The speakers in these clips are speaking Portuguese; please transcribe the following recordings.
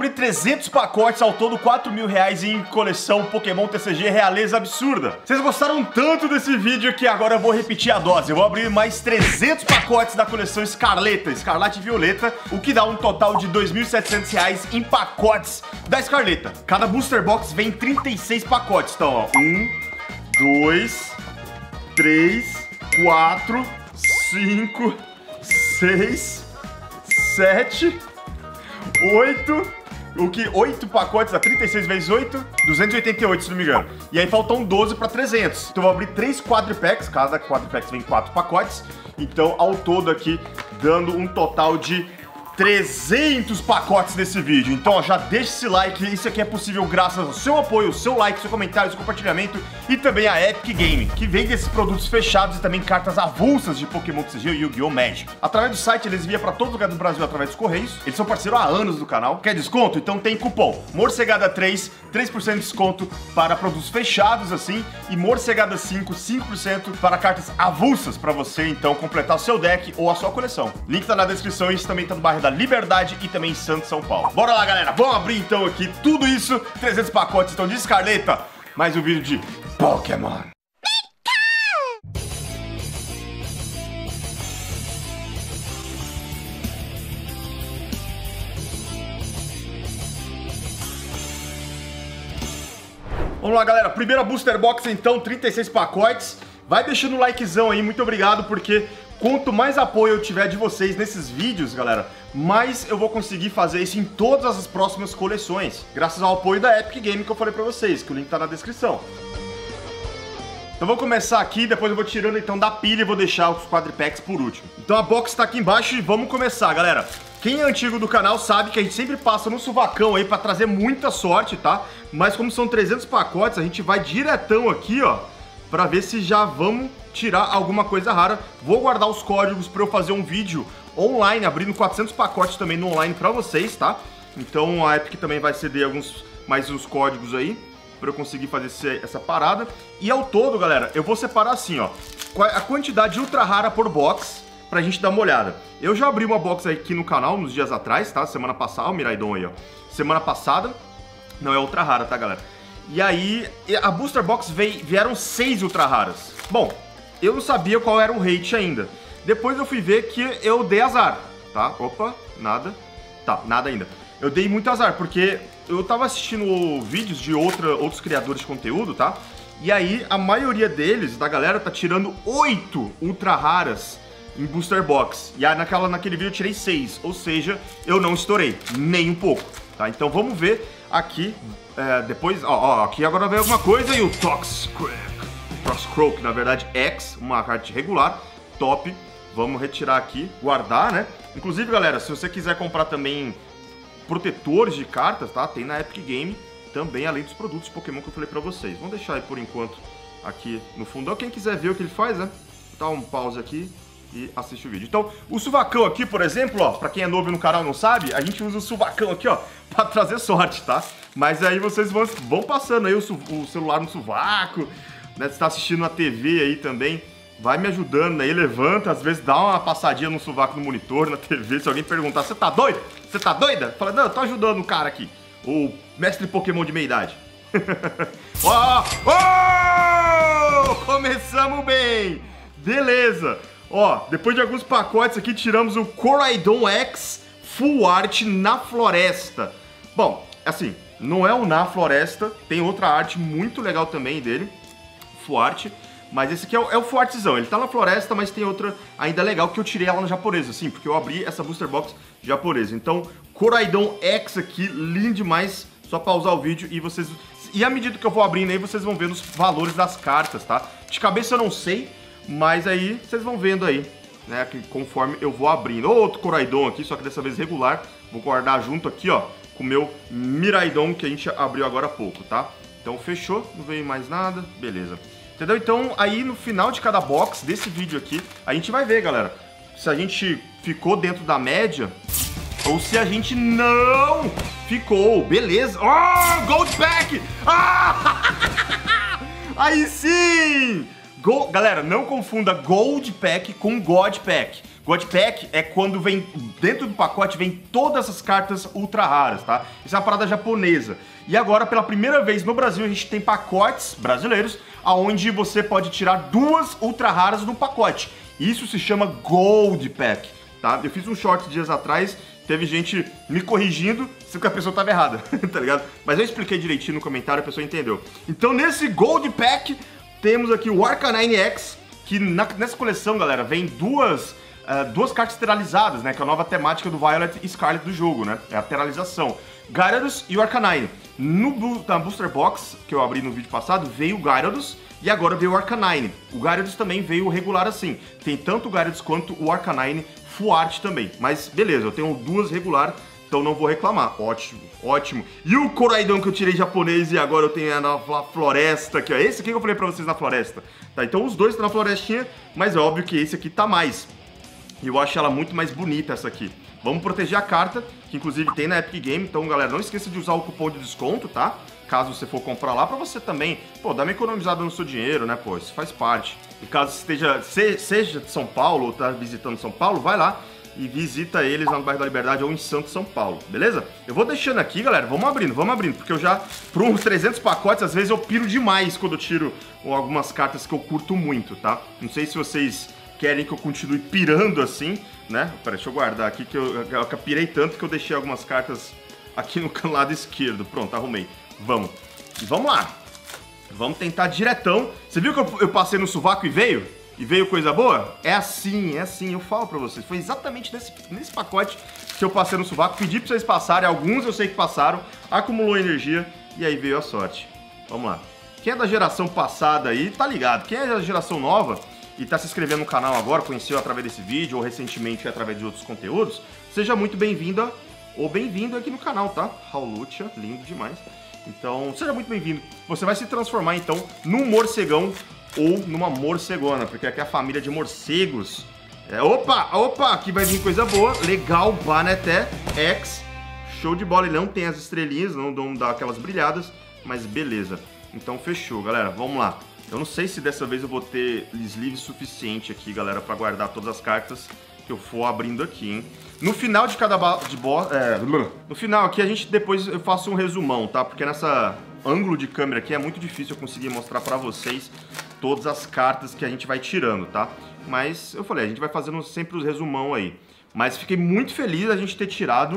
abrir 300 pacotes, ao todo R$4.000 em coleção Pokémon TCG Realeza Absurda. Vocês gostaram tanto desse vídeo que agora eu vou repetir a dose. Eu vou abrir mais 300 pacotes da coleção Escarleta, Escarlate e Violeta, o que dá um total de R$2.700 em pacotes da Escarleta. Cada booster box vem 36 pacotes. Então, ó, 1, 2, 3, 4, 5, 6, 7, 8, 8 pacotes, dá 36 vezes 8, 288, se não me engano. E aí faltam 12 para 300. Então eu vou abrir 3 quadripacks, cada quadripack vem 4 pacotes. Então ao todo aqui, dando um total de 300 pacotes nesse vídeo. Então ó, já deixa esse like, isso aqui é possível graças ao seu apoio, seu like, seu comentário, seu compartilhamento e também a Epic Game, que vende esses produtos fechados e também cartas avulsas de Pokémon TCG e Yu-Gi-Oh! Magic. Através do site eles enviam para todo lugar do Brasil através dos Correios. Eles são parceiro há anos do canal. Quer desconto? Então tem cupom Morcegada3, 3% de desconto para produtos fechados assim, e Morcegada5, 5% para cartas avulsas para você então completar o seu deck ou a sua coleção. Link tá na descrição e isso também tá no bairro da Liberdade e também em Santos, São Paulo. Bora lá, galera, vamos abrir então aqui tudo isso, 300 pacotes então de Escarleta, mais um vídeo de Pokémon. Vamos lá, galera, primeira booster box então, 36 pacotes. Vai deixando o likezão aí, muito obrigado, porque quanto mais apoio eu tiver de vocês nesses vídeos, galera, mais eu vou conseguir fazer isso em todas as próximas coleções, graças ao apoio da Epic Game que eu falei pra vocês, que o link tá na descrição. Então vou começar aqui, depois eu vou tirando então da pilha e vou deixar os quadripacks por último. Então a box tá aqui embaixo e vamos começar, galera. Quem é antigo do canal sabe que a gente sempre passa no suvacão aí pra trazer muita sorte, tá? Mas como são 300 pacotes, a gente vai diretão aqui, ó, pra ver se já vamos tirar alguma coisa rara. Vou guardar os códigos pra eu fazer um vídeo online, abrindo 400 pacotes também no online pra vocês, tá? Então a Epic também vai ceder mais uns códigos aí pra eu conseguir fazer essa parada. E ao todo, galera, eu vou separar assim, ó, a quantidade ultra rara por box pra gente dar uma olhada. Eu já abri uma box aqui no canal nos dias atrás, tá? Semana passada, ó, o Miraidon aí, ó. Semana passada, não é ultra rara, tá, galera? E aí, a booster box vieram 6 ultra raras. Bom, eu não sabia qual era o rate ainda. Depois eu fui ver que eu dei azar, tá? Opa, nada. Tá, nada ainda. Eu dei muito azar, porque eu tava assistindo vídeos de outros criadores de conteúdo, tá? E aí, a maioria deles, da galera, tá tirando 8 ultra raras em booster box. E aí, naquele vídeo eu tirei 6. Ou seja, eu não estourei, nem um pouco, tá? Então vamos ver aqui, depois, ó, aqui agora veio alguma coisa e o Toxicroak, na verdade, X, uma carta regular, top. Vamos retirar aqui, guardar, né? Inclusive, galera, se você quiser comprar também protetores de cartas, tá? Tem na Epic Game também, além dos produtos Pokémon que eu falei pra vocês. Vamos deixar aí por enquanto aqui no fundão. Quem quiser ver o que ele faz, né? Dá um pause aqui e assiste o vídeo. Então, o suvacão aqui, por exemplo, ó, pra quem é novo no canal e não sabe, a gente usa o suvacão aqui, ó, pra trazer sorte, tá? Mas aí vocês vão passando aí o celular no sovaco, né? Você tá assistindo na TV aí também, vai me ajudando aí, levanta, às vezes dá uma passadinha no sovaco no monitor, na TV, se alguém perguntar, você tá doido? Você tá doida? Fala, não, eu tô ajudando o cara aqui, o mestre Pokémon de meia-idade. Ó, começamos bem, beleza. Ó, depois de alguns pacotes aqui, tiramos o Koraidon X Full Art na Floresta. Bom, assim, não é o na Floresta, tem outra arte muito legal também dele, Full Art, mas esse aqui é o Full Artzão. Ele tá na Floresta, mas tem outra ainda legal que eu tirei ela no japonês, assim, porque eu abri essa booster box japonesa. Então, Koraidon X aqui, lindo demais, só pausar o vídeo e vocês... E à medida que eu vou abrindo aí, vocês vão vendo os valores das cartas, tá? De cabeça eu não sei, mas aí vocês vão vendo aí, né, que conforme eu vou abrindo. Outro Koraidon aqui, só que dessa vez regular. Vou guardar junto aqui, ó, com o meu Miraidon que a gente abriu agora há pouco, tá? Então fechou, não veio mais nada, beleza. Entendeu? Então aí no final de cada box desse vídeo aqui, a gente vai ver, galera, se a gente ficou dentro da média ou se a gente não ficou, beleza? Oh, Gold Pack! Ah! Aí sim! Galera, não confunda Gold Pack com God Pack. God Pack é quando vem, dentro do pacote, vem todas as cartas ultra raras, tá? Isso é uma parada japonesa. E agora, pela primeira vez no Brasil, a gente tem pacotes brasileiros, onde você pode tirar 2 ultra raras no pacote. Isso se chama Gold Pack, tá? Eu fiz um short dias atrás, teve gente me corrigindo, se que a pessoa estava errada, tá ligado? Mas eu expliquei direitinho no comentário, a pessoa entendeu. Então, nesse Gold Pack, temos aqui o Arcanine X, que nessa coleção, galera, vem duas cartas teralizadas, né? Que é a nova temática do Violet e Scarlet do jogo, né? É a teralização. Gyarados e o Arcanine. Na Booster Box, que eu abri no vídeo passado, veio o Gyarados e agora veio o Arcanine. O Gyarados também veio regular assim. Tem tanto o Gyarados quanto o Arcanine Full Art também. Mas beleza, eu tenho 2 regular, então não vou reclamar. Ótimo, ótimo. E o Koraidon que eu tirei japonês e agora eu tenho na floresta aqui, ó. Esse aqui que eu falei pra vocês na floresta. Tá, então os dois estão na florestinha, mas é óbvio que esse aqui tá mais. E eu acho ela muito mais bonita, essa aqui. Vamos proteger a carta, que inclusive tem na Epic Game. Então, galera, não esqueça de usar o cupom de desconto, tá? Caso você for comprar lá, pra você também, pô, dar uma economizada no seu dinheiro, né, pô? Isso faz parte. E caso seja de São Paulo ou tá visitando São Paulo, vai lá e visita eles lá no bairro da Liberdade ou em Santos, São Paulo, beleza? Eu vou deixando aqui, galera, vamos abrindo, porque eu já, por uns 300 pacotes, às vezes eu piro demais quando eu tiro algumas cartas que eu curto muito, tá? Não sei se vocês querem que eu continue pirando assim, né? Pera, deixa eu guardar aqui, que eu pirei tanto que eu deixei algumas cartas aqui no lado esquerdo. Pronto, arrumei. Vamos. E vamos lá. Vamos tentar diretão. Você viu que eu passei no sovaco e veio? E veio coisa boa? É assim, eu falo pra vocês. Foi exatamente nesse pacote que eu passei no sovaco. Pedi pra vocês passarem, alguns eu sei que passaram. Acumulou energia e aí veio a sorte. Vamos lá. Quem é da geração passada aí, tá ligado. Quem é da geração nova e tá se inscrevendo no canal agora, conheceu através desse vídeo ou recentemente através de outros conteúdos, seja muito bem-vinda ou bem-vindo aqui no canal, tá? Raulutia, lindo demais. Então, seja muito bem-vindo. Você vai se transformar, então, num morcegão ou numa morcegona, porque aqui é a família de morcegos. Opa, aqui vai vir coisa boa. Legal, Banete X. Show de bola. Ele não tem as estrelinhas, não dá aquelas brilhadas, mas beleza. Então, fechou, galera. Vamos lá. Eu não sei se dessa vez eu vou ter sleeve suficiente aqui, galera, pra guardar todas as cartas que eu for abrindo aqui, hein? No final de cada no final aqui depois eu faço um resumão, tá? Porque nessa ângulo de câmera aqui é muito difícil eu conseguir mostrar pra vocês todas as cartas que a gente vai tirando, tá? Mas eu falei, a gente vai fazendo sempre os resumão aí. Mas fiquei muito feliz a gente ter tirado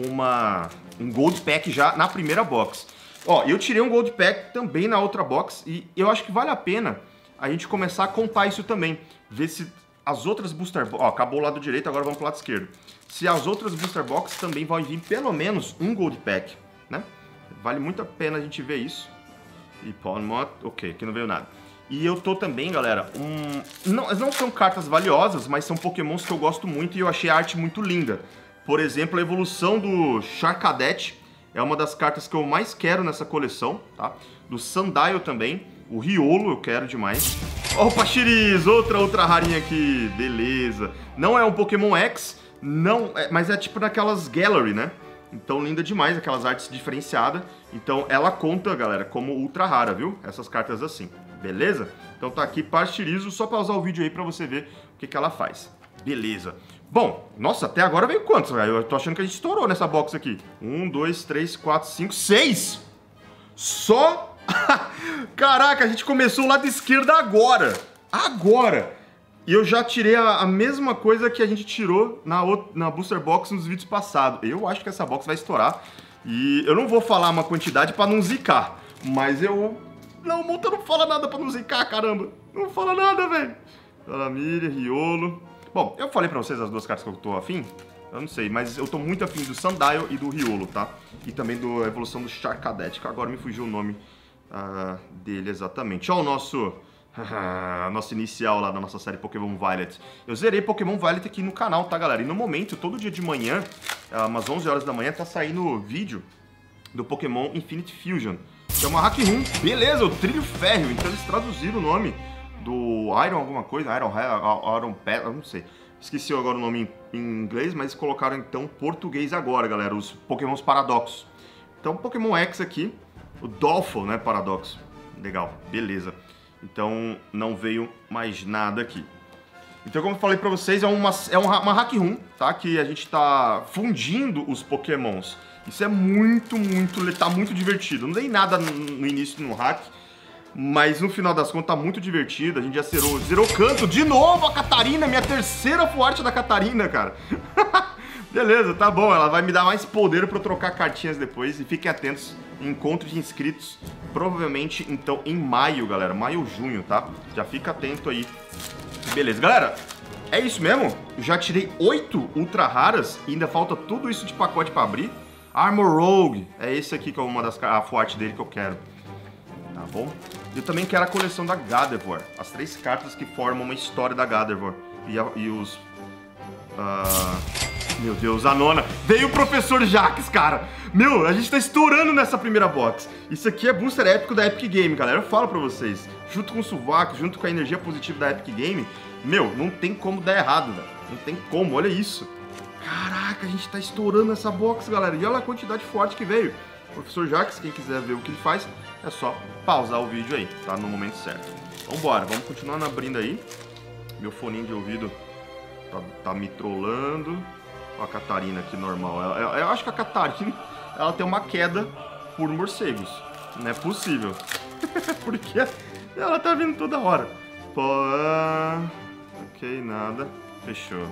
um Gold Pack já na primeira box. Ó, eu tirei um Gold Pack também na outra box e eu acho que vale a pena a gente começar a contar isso também. Ver se as outras Booster Box... Ó, acabou o lado direito, agora vamos pro lado esquerdo. Se as outras Booster Box também vão vir pelo menos um Gold Pack, né? Vale muito a pena a gente ver isso. E Palmot, ok, aqui não veio nada. E eu tô também, galera, não são cartas valiosas, mas são pokémons que eu gosto muito e eu achei a arte muito linda. Por exemplo, a evolução do Charcadet é uma das cartas que eu mais quero nessa coleção, tá? Do Sandile também. O Riolo eu quero demais. Opa, Chiriz! Outra rarinha aqui. Beleza. Não é um Pokémon X, mas é tipo naquelas Gallery, né? Então, linda demais, aquelas artes diferenciadas. Então, ela conta, galera, como ultra rara, viu? Essas cartas assim. Beleza? Então, tá aqui Pastirizo, só pausar o vídeo aí pra você ver o que ela faz. Beleza. Bom, nossa, até agora veio quantos, velho? Eu tô achando que a gente estourou nessa box aqui. 1, 2, 3, 4, 5, 6! Só? Caraca, a gente começou o lado esquerdo agora! Agora! E eu já tirei a mesma coisa que a gente tirou na Booster Box nos vídeos passados. Eu acho que essa box vai estourar. E eu não vou falar uma quantidade pra não zicar. Mas eu... Não, Monta não fala nada pra não zicar, caramba. Não fala nada, velho. Salamíria, Riolo... Bom, eu falei pra vocês as duas cartas que eu tô afim. Eu não sei, mas eu tô muito afim do Sandile e do Riolo, tá? E também da evolução do Charcadet, que agora me fugiu o nome dele exatamente. Ó o nosso inicial lá da nossa série Pokémon Violet. Eu zerei Pokémon Violet aqui no canal, tá, galera? E no momento, todo dia de manhã, umas 11 horas da manhã, tá saindo vídeo do Pokémon Infinite Fusion. Que é uma hack room. Beleza, o Trilho Férreo. Então eles traduziram o nome do Iron alguma coisa, Iron Pet, eu não sei. Esqueci agora o nome em inglês, mas colocaram então português agora, galera, os Pokémons Paradoxos. Então, Pokémon X aqui, o Dolphin, né, Paradoxo. Legal, beleza. Então, não veio mais nada aqui. Então, como eu falei pra vocês, é uma hack room, tá? Que a gente tá fundindo os pokémons. Isso é tá muito divertido. Não dei nada no início no hack, mas no final das contas tá muito divertido. A gente já zerou canto de novo a Catarina, minha terceira forte da Catarina, cara. Beleza, tá bom. Ela vai me dar mais poder pra eu trocar cartinhas depois. E fiquem atentos, encontro de inscritos, provavelmente, então, em maio, galera. Maio ou junho, tá? Já fica atento aí. Beleza, galera. É isso mesmo. Eu já tirei 8 ultra raras e ainda falta tudo isso de pacote pra abrir. Armor Rogue. É esse aqui que é uma das a forte dele que eu quero. Tá bom? Eu também quero a coleção da Gardevoir. As 3 cartas que formam uma história da Gardevoir. E os... Meu Deus, a nona. Veio o Professor Jax, cara. Meu, a gente tá estourando nessa primeira box. Isso aqui é booster épico da Epic Game, galera. Eu falo pra vocês. Junto com o sovaco, junto com a energia positiva da Epic Game, meu, não tem como dar errado, velho. Não tem como, olha isso. Caraca, a gente tá estourando essa box, galera. E olha a quantidade forte que veio. Professor Jax, quem quiser ver o que ele faz, é só pausar o vídeo aí, tá? No momento certo. Vambora, vamos continuar abrindo aí. Meu foninho de ouvido tá me trollando. Ó a Catarina aqui, normal. Eu acho que a Catarina, ela tem uma queda por morcegos. Não é possível. Porque ela tá vindo toda hora. Pô, ok, nada. Fechou.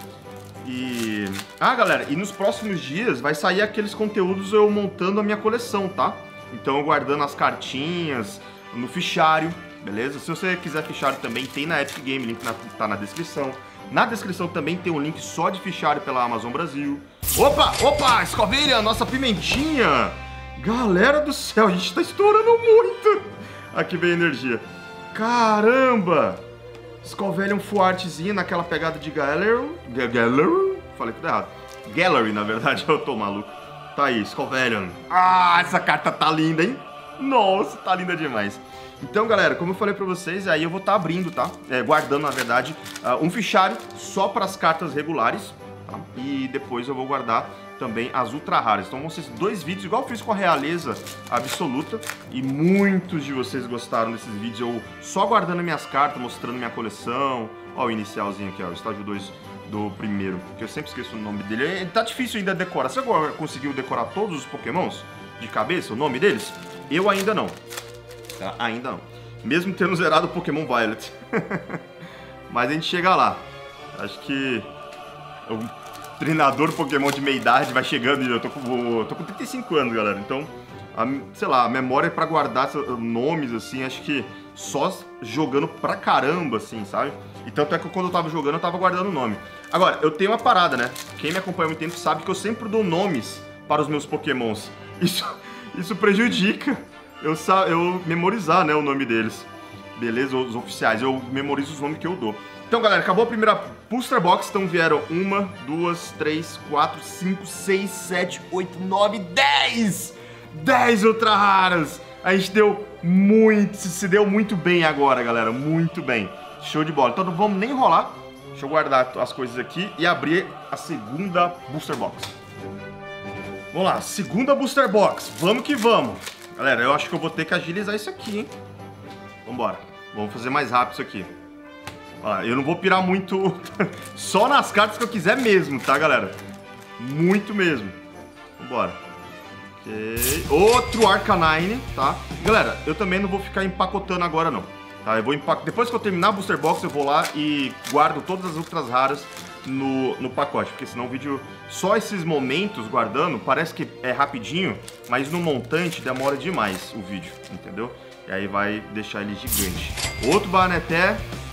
E... galera, e nos próximos dias vai sair aqueles conteúdos eu montando a minha coleção, tá? Então, guardando as cartinhas no fichário, beleza? Se você quiser fichário também, tem na Epic Game, link tá na descrição. Na descrição também tem um link só de fichário pela Amazon Brasil. Opa, Escovilha, nossa pimentinha! Galera do céu, a gente tá estourando muito! Aqui vem a energia. Caramba! Scovellion Fuartezinha naquela pegada de Gallery. Falei tudo errado. Gallery, na verdade, eu tô maluco. Tá aí, Scovellion. Essa carta tá linda, hein? Nossa, tá linda demais. Então, galera, como eu falei pra vocês, aí eu vou estar abrindo, tá? Guardando, na verdade, um fichário só para as cartas regulares, tá? E depois eu vou guardar também as ultra raras. Então vão ser 2 vídeos, igual eu fiz com a Realeza Absoluta. E muitos de vocês gostaram desses vídeos, eu só guardando minhas cartas, mostrando minha coleção. Ó o inicialzinho aqui, ó, o estágio 2 do primeiro, que eu sempre esqueço o nome dele. Ele tá difícil ainda decorar. Você agora conseguiu decorar todos os pokémons de cabeça, o nome deles? Eu ainda não. Tá? Ainda não. Mesmo tendo zerado o Pokémon Violet. Mas a gente chega lá. Acho que o treinador Pokémon de meia idade vai chegando e eu tô com 35 anos, galera. Então, sei lá, a memória pra guardar nomes, assim, acho que só jogando pra caramba, assim, sabe? E tanto é que quando eu tava jogando, eu tava guardando o nome. Agora, eu tenho uma parada, né? Quem me acompanha há muito tempo sabe que eu sempre dou nomes para os meus Pokémons. Isso prejudica eu memorizar, né, o nome deles. Beleza? Os oficiais. Eu memorizo os nomes que eu dou. Então, galera, acabou a primeira Booster Box. Então vieram 1, 2, 3, 4, 5, 6, 7, 8, 9, 10! 10 ultra raras! A gente se deu muito bem agora, galera. Muito bem. Show de bola. Então não vamos nem enrolar. Deixa eu guardar as coisas aqui e abrir a segunda Booster Box. Vamos lá, segunda Booster Box. Vamos que vamos. Galera, eu acho que eu vou ter que agilizar isso aqui, hein? Vambora. Vamos fazer mais rápido isso aqui. Ó, eu não vou pirar muito só nas cartas que eu quiser mesmo, tá, galera? Muito mesmo. Vambora. Ok. Outro Arcanine, tá? Galera, eu também não vou ficar empacotando agora, não. Tá? Eu vou depois que eu terminar a Booster Box, eu vou lá e guardo todas as ultras raras no pacote, porque senão o vídeo, só esses momentos guardando, parece que é rapidinho, mas no montante demora demais o vídeo, entendeu? E aí vai deixar ele gigante. Outro Banetté.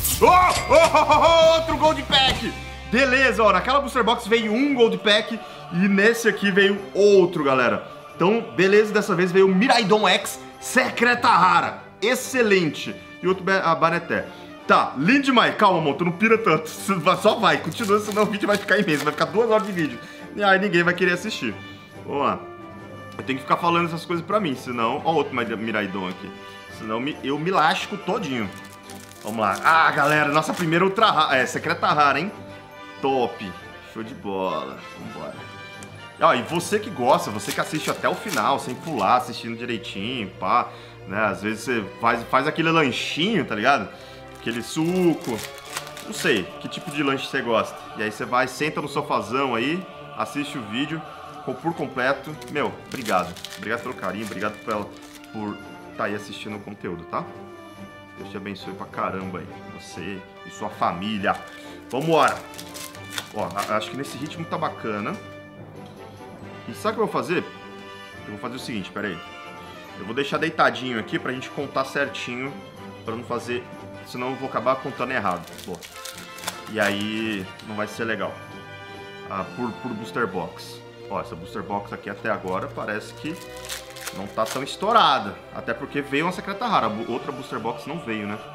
Outro Gold Pack! Beleza, ó, naquela Booster Box veio um Gold Pack e nesse aqui veio outro, galera. Então, beleza, dessa vez veio o Miraidon X Secreta Rara. Excelente. E outro Banetté. Tá, lindo demais. Calma, amor, tu não pira tanto. Só vai, continua, senão o vídeo vai ficar imenso. Vai ficar 2 horas de vídeo. E aí ninguém vai querer assistir. Vamos lá. Eu tenho que ficar falando essas coisas pra mim, senão... Ó outro Miraidon aqui. Senão eu me lasco todinho. Vamos lá. Galera, nossa primeira ultra rara. Secreta rara, hein? Top. Show de bola. Vambora. Ó, e você que gosta, você que assiste até o final, sem pular, assistindo direitinho, pá. Né? Às vezes você faz aquele lanchinho, tá ligado? Aquele suco, não sei, que tipo de lanche você gosta. E aí você vai, senta no sofazão aí, assiste o vídeo por completo. Meu, obrigado. Obrigado pelo carinho, obrigado por estar aí assistindo o conteúdo, tá? Deus te abençoe pra caramba aí, você e sua família. Vambora! Ó, acho que nesse ritmo tá bacana. E sabe o que eu vou fazer? Eu vou fazer o seguinte, pera aí. Eu vou deixar deitadinho aqui pra gente contar certinho, pra não fazer... Senão eu vou acabar contando errado. Pô. E aí não vai ser legal. Por Booster Box. Ó, essa Booster Box aqui até agora parece que não tá tão estourada. Até porque veio uma secreta rara. Outra Booster Box não veio, né?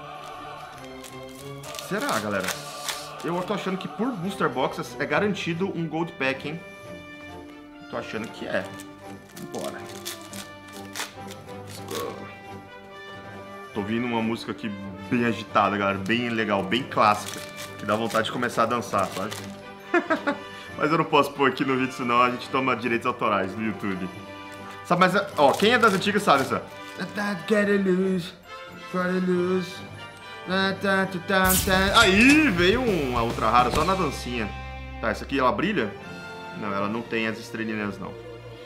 Será, galera? Eu tô achando que por Booster Box é garantido um Gold Pack, hein? Tô achando que é. Bora. Tô ouvindo uma música aqui bem agitada, galera. Bem legal, bem clássica. Que dá vontade de começar a dançar, sabe? Mas eu não posso pôr aqui no vídeo, senão a gente toma direitos autorais no YouTube. Sabe, mas, ó, quem é das antigas sabe essa. Aí, veio uma ultra rara só na dancinha. Tá, essa aqui ela brilha? Não, ela não tem as estrelinhas, não.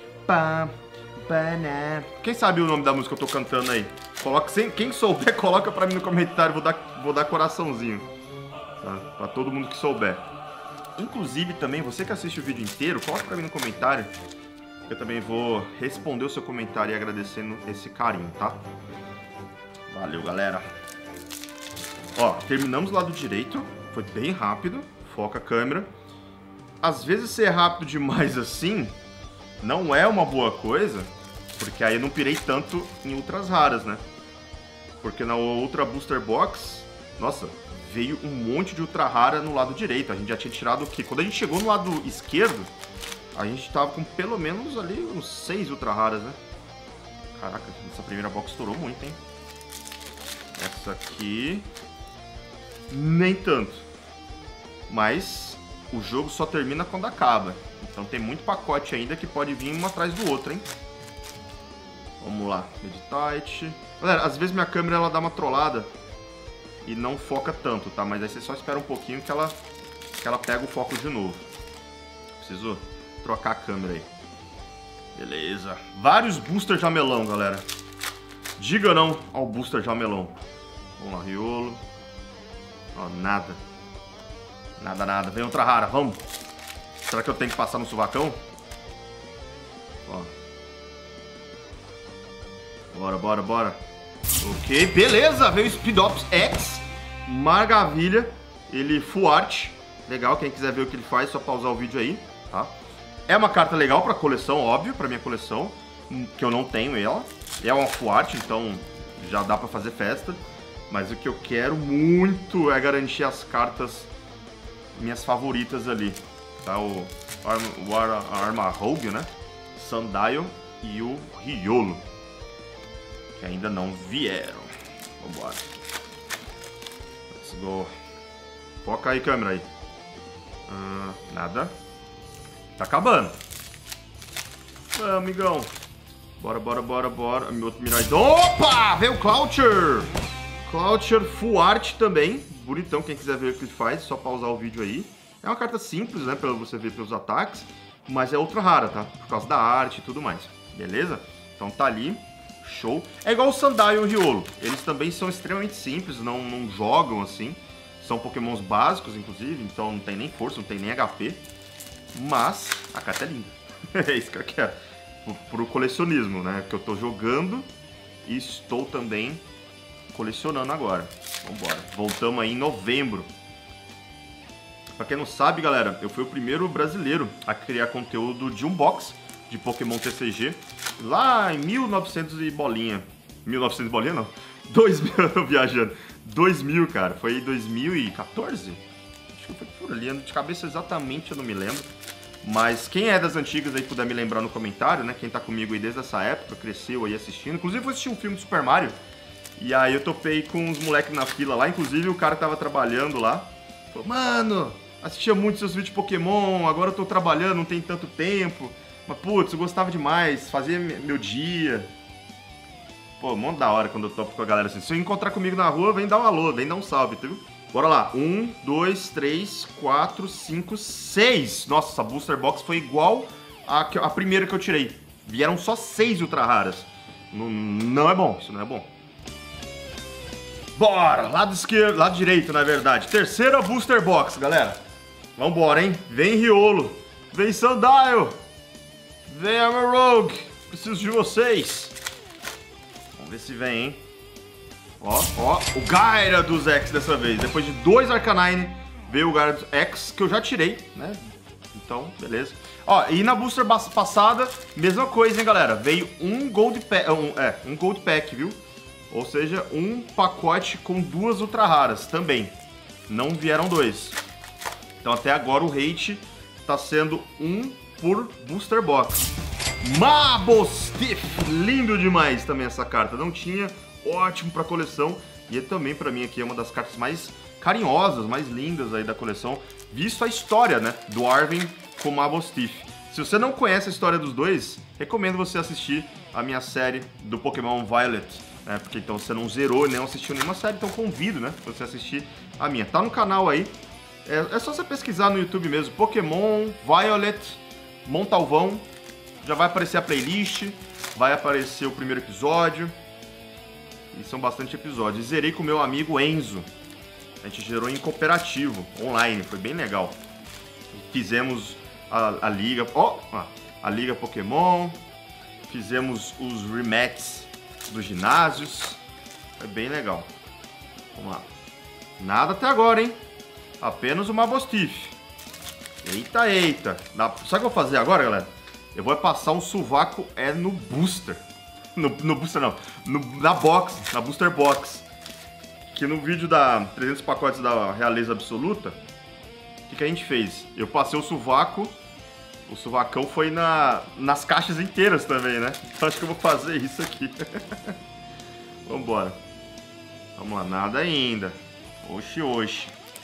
Quem sabe o nome da música que eu tô cantando aí? Coloca, quem souber, coloca pra mim no comentário, vou dar coraçãozinho. Tá? Pra todo mundo que souber. Inclusive também, você que assiste o vídeo inteiro, coloca pra mim no comentário. Eu também vou responder o seu comentário e agradecendo esse carinho, tá? Valeu, galera. Ó, terminamos do lado direito. Foi bem rápido. Foca a câmera. Às vezes ser rápido demais assim não é uma boa coisa, porque aí eu não pirei tanto em ultras raras, né? Porque na outra Booster Box, nossa, veio um monte de ultra rara no lado direito. A gente já tinha tirado o quê? Quando a gente chegou no lado esquerdo, a gente tava com pelo menos ali uns 6 ultra raras, né? Caraca, essa primeira box estourou muito, hein? Essa aqui... nem tanto. Mas o jogo só termina quando acaba. Então tem muito pacote ainda que pode vir um atrás do outro, hein? Vamos lá, Meditite. Galera, às vezes minha câmera ela dá uma trollada e não foca tanto, tá? Mas aí você só espera um pouquinho que ela pega o foco de novo. Preciso trocar a câmera aí. Beleza. Vários boosters jamelão, galera. Diga não ao booster jamelão. Vamos lá, Riolo. Ó, nada. Nada, nada. Vem outra rara, vamos. Será que eu tenho que passar no sovacão? Ó. Bora, bora, bora. Ok, beleza. Veio o Speedops X. Maravilha. Ele full art. Legal, quem quiser ver o que ele faz, é só pausar o vídeo aí, tá? É uma carta legal pra coleção, óbvio, pra minha coleção. Que eu não tenho ela. É uma full art, então já dá pra fazer festa. Mas o que eu quero muito é garantir as cartas minhas favoritas ali. Tá? O Arma Rogue, né? Sundial e o Riolo. Que ainda não vieram. Vambora. Let's go. Foca aí, câmera aí. Nada. Tá acabando. Amigão. Bora, bora, bora, bora. Meu outro Miraidon. Opa! Veio o Cloucher. Cloucher Full Art também. Bonitão, quem quiser ver o que ele faz, só pausar o vídeo aí. É uma carta simples, né, pra você ver pelos ataques, mas é ultra rara, tá? Por causa da arte e tudo mais, beleza? Então tá ali, show. É igual o Sundial e o Riolo, eles também são extremamente simples, não jogam assim. São pokémons básicos, inclusive, então não tem nem força, não tem nem HP. Mas a carta é linda. É isso que eu quero. Pro colecionismo, né? Que eu tô jogando e estou também colecionando agora. Vambora. Voltamos aí em novembro. Pra quem não sabe, galera, eu fui o primeiro brasileiro a criar conteúdo de unbox de Pokémon TCG lá em 1900 e bolinha. 1900 e bolinha, não? 2000, viajando. 2000, cara. Foi em 2014? Acho que foi por ali. De cabeça exatamente eu não me lembro. Mas quem é das antigas aí puder me lembrar no comentário, né? Quem tá comigo aí desde essa época, cresceu aí assistindo. Inclusive eu fui assistir um filme do Super Mario. E aí eu topei com uns moleques na fila lá. Inclusive o cara que tava trabalhando lá falou, mano, assistia muito seus vídeos de Pokémon, agora eu tô trabalhando, não tem tanto tempo. Mas putz, eu gostava demais, fazia meu dia. Pô, mó da hora quando eu topo com a galera assim. Se eu encontrar comigo na rua, vem dar um alô, vem dar um salve, viu? Bora lá. 1, 2, 3, 4, 5, 6. Nossa, essa Booster Box foi igual a primeira que eu tirei. Vieram só 6 ultra raras. Não é bom, isso não é bom. Bora! Lado esquerdo, lado direito, na verdade. Terceira Booster Box, galera. Vambora, hein? Vem Riolo. Vem Sandile. Vem Armor Rogue. Preciso de vocês. Vamos ver se vem, hein? Ó, o Gyarados X dessa vez. Depois de 2 Arcanine, veio o Gyarados X, que eu já tirei, né? Então, beleza. Ó, e na booster passada, mesma coisa, hein, galera? Veio um Gold Pack, um Gold Pack, viu? Ou seja, um pacote com 2 ultra raras também. Não vieram 2. Então, até agora, o rate tá sendo 1 por Booster Box. Mabostiff! Lindo demais também essa carta. Não tinha... Ótimo pra coleção. E também pra mim aqui é uma das cartas mais carinhosas, mais lindas aí da coleção. Visto a história, né, do Arven com Mabostiff. Se você não conhece a história dos dois, recomendo você assistir a minha série do Pokémon Violet, né? Porque então você não zerou e nem assistiu nenhuma série, então convido, né, pra você assistir a minha. Tá no canal aí. É só você pesquisar no YouTube mesmo. Pokémon Violet Montalvão. Já vai aparecer a playlist. Vai aparecer o primeiro episódio. E são bastante episódios. Zerei com o meu amigo Enzo. A gente gerou em cooperativo, online. Foi bem legal. Fizemos a liga... a liga Pokémon. Fizemos os rematches dos ginásios. Foi bem legal. Vamos lá. Nada até agora, hein? Apenas uma Mabostiff. Eita, eita. Sabe o que eu vou fazer agora, galera? Eu vou passar um sovaco no booster. No booster não, na box, na Booster Box. Que no vídeo da 300 pacotes da Realeza Absoluta, o que a gente fez? Eu passei o sovacão foi nas caixas inteiras também, né? Então acho que eu vou fazer isso aqui. Vambora. Vamos lá, nada ainda. Oxi, oxi.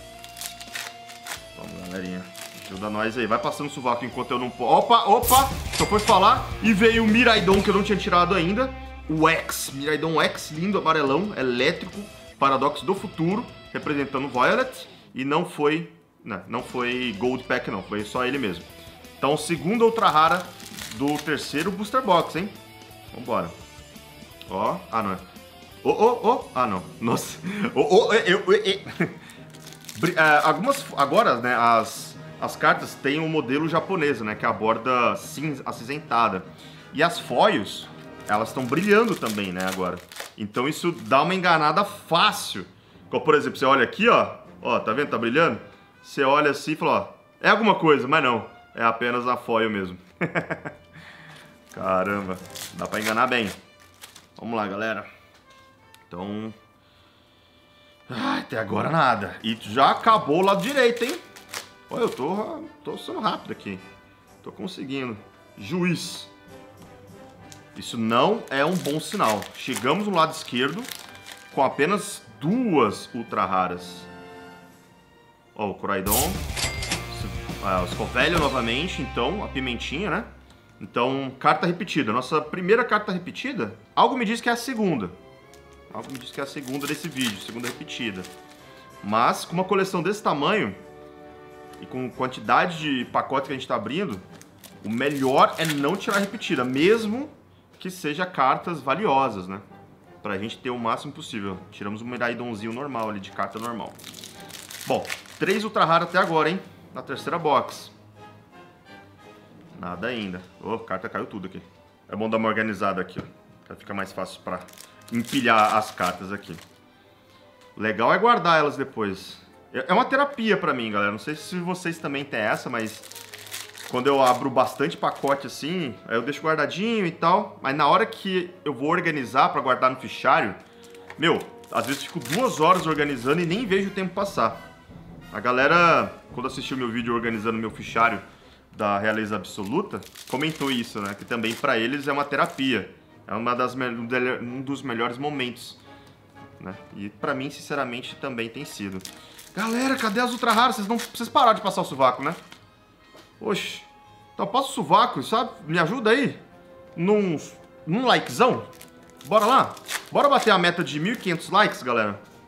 Vamos, galerinha. Ajuda nós aí. Vai passando o sovaco enquanto eu não posso. Opa! Só foi falar. E veio o Miraidon que eu não tinha tirado ainda. O X. Miraidon X, lindo, amarelão, elétrico. Paradoxo do futuro, representando Violet. E não foi Gold Pack não. Foi só ele mesmo. Então, segunda ultra rara do terceiro Booster Box, hein? Vambora. Ó. Ah, não é. Ah, não. Nossa. Agora, né, as cartas têm um modelo japonês, né, que é a borda acinzentada. E as foils, elas estão brilhando também, né, agora. Então isso dá uma enganada fácil. Como, por exemplo, você olha aqui, ó, tá vendo? Tá brilhando? Você olha assim e fala, ó, é alguma coisa, mas não. É apenas a foil mesmo. Caramba, dá pra enganar bem. Vamos lá, galera. Então... até agora nada. E já acabou o lado direito, hein? Olha, eu tô sendo rápido aqui. Tô conseguindo. Juiz. Isso não é um bom sinal. Chegamos no lado esquerdo com apenas 2 ultra raras. Ó, o Coraidon. O Scovelho novamente, então, a Pimentinha, né? Então, carta repetida. Nossa primeira carta repetida, algo me diz que é a segunda. Algo me diz que é a segunda desse vídeo, segunda repetida. Mas, com uma coleção desse tamanho, e com quantidade de pacote que a gente tá abrindo, o melhor é não tirar repetida, mesmo que seja cartas valiosas, né? Pra gente ter o máximo possível. Tiramos um Miraidonzinho normal ali, de carta normal. Bom, 3 ultra raras até agora, hein? Na terceira box. Nada ainda. A carta caiu tudo aqui. É bom dar uma organizada aqui, ó. Pra ficar mais fácil pra empilhar as cartas aqui. Legal é guardar elas depois. É uma terapia pra mim, galera. Não sei se vocês também têm essa, mas... quando eu abro bastante pacote assim, aí eu deixo guardadinho e tal. Mas na hora que eu vou organizar pra guardar no fichário, meu, às vezes fico 2 horas organizando e nem vejo o tempo passar. A galera, quando assistiu meu vídeo organizando meu fichário da Realeza Absoluta, comentou isso, né? Que também pra eles é uma terapia. É um dos melhores momentos, né? E pra mim, sinceramente, também tem sido. Galera, cadê as ultra raras? Vocês pararam de passar o sovaco, né? Oxe, então passa o sovaco, sabe? Me ajuda aí. Num likezão. Bora lá? Bora bater a meta de 1.500 likes, galera?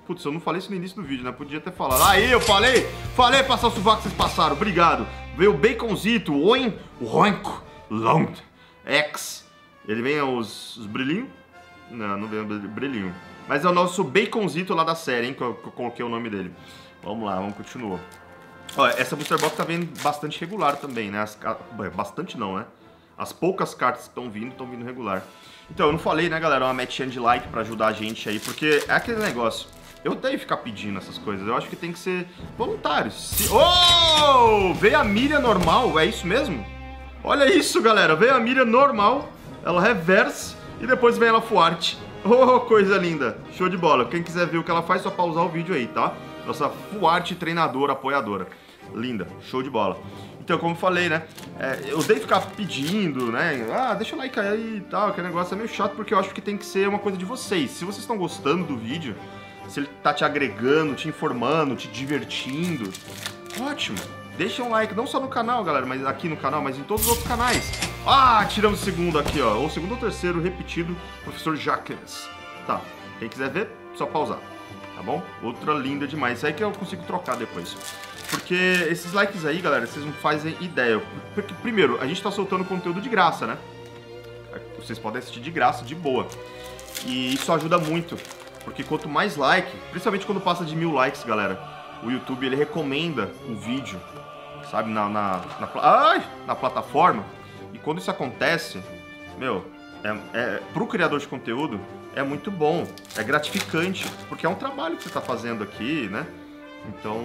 Putz, eu não falei isso no início do vídeo, né? Podia ter falado. Aí, eu falei passar o sovaco, vocês passaram. Obrigado. Veio o Baconzito, Oinco, Long, X. Ele vem os brilhinhos? Não vem o brilhinho. Mas é o nosso Baconzito lá da série, hein? Que eu coloquei o nome dele. Vamos lá, vamos continuar. Ó, essa Booster Box tá vindo bastante regular também, né? Bastante não, né? As poucas cartas que estão vindo regular. Então, eu não falei, né, galera? Uma metinha de like pra ajudar a gente aí, porque é aquele negócio. Eu odeio ficar pedindo essas coisas. Eu acho que tem que ser voluntário. Oh! Veio a Miriam normal, é isso mesmo? Olha isso, galera. Veio a Miriam normal, ela reverse e depois vem ela fuarte. Oh, coisa linda. Show de bola. Quem quiser ver o que ela faz, só pausar o vídeo aí, tá? Nossa fuarte treinadora, apoiadora. Linda. Show de bola. Então, como eu falei, né? Eu odeio ficar pedindo, né? Ah, deixa o like aí e tal. Aquele negócio é meio chato porque eu acho que tem que ser uma coisa de vocês. Se vocês estão gostando do vídeo, se ele tá te agregando, te informando, te divertindo, ótimo. Deixa um like, não só no canal, galera, mas aqui no canal, mas em todos os outros canais. Ah, tiramos o segundo aqui, ó. Ou segundo ou terceiro repetido, professor Jaques. Tá, quem quiser ver, só pausar, tá bom? Outra linda demais. Isso aí que eu consigo trocar depois. Porque esses likes aí, galera, vocês não fazem ideia. Porque, primeiro, a gente tá soltando conteúdo de graça, né? Vocês podem assistir de graça, de boa. E isso ajuda muito. Porque quanto mais like, principalmente quando passa de 1000 likes, galera, o YouTube, ele recomenda o vídeo, sabe, na plataforma. E quando isso acontece, meu, pro criador de conteúdo, é muito bom, é gratificante, porque é um trabalho que você tá fazendo aqui, né? Então,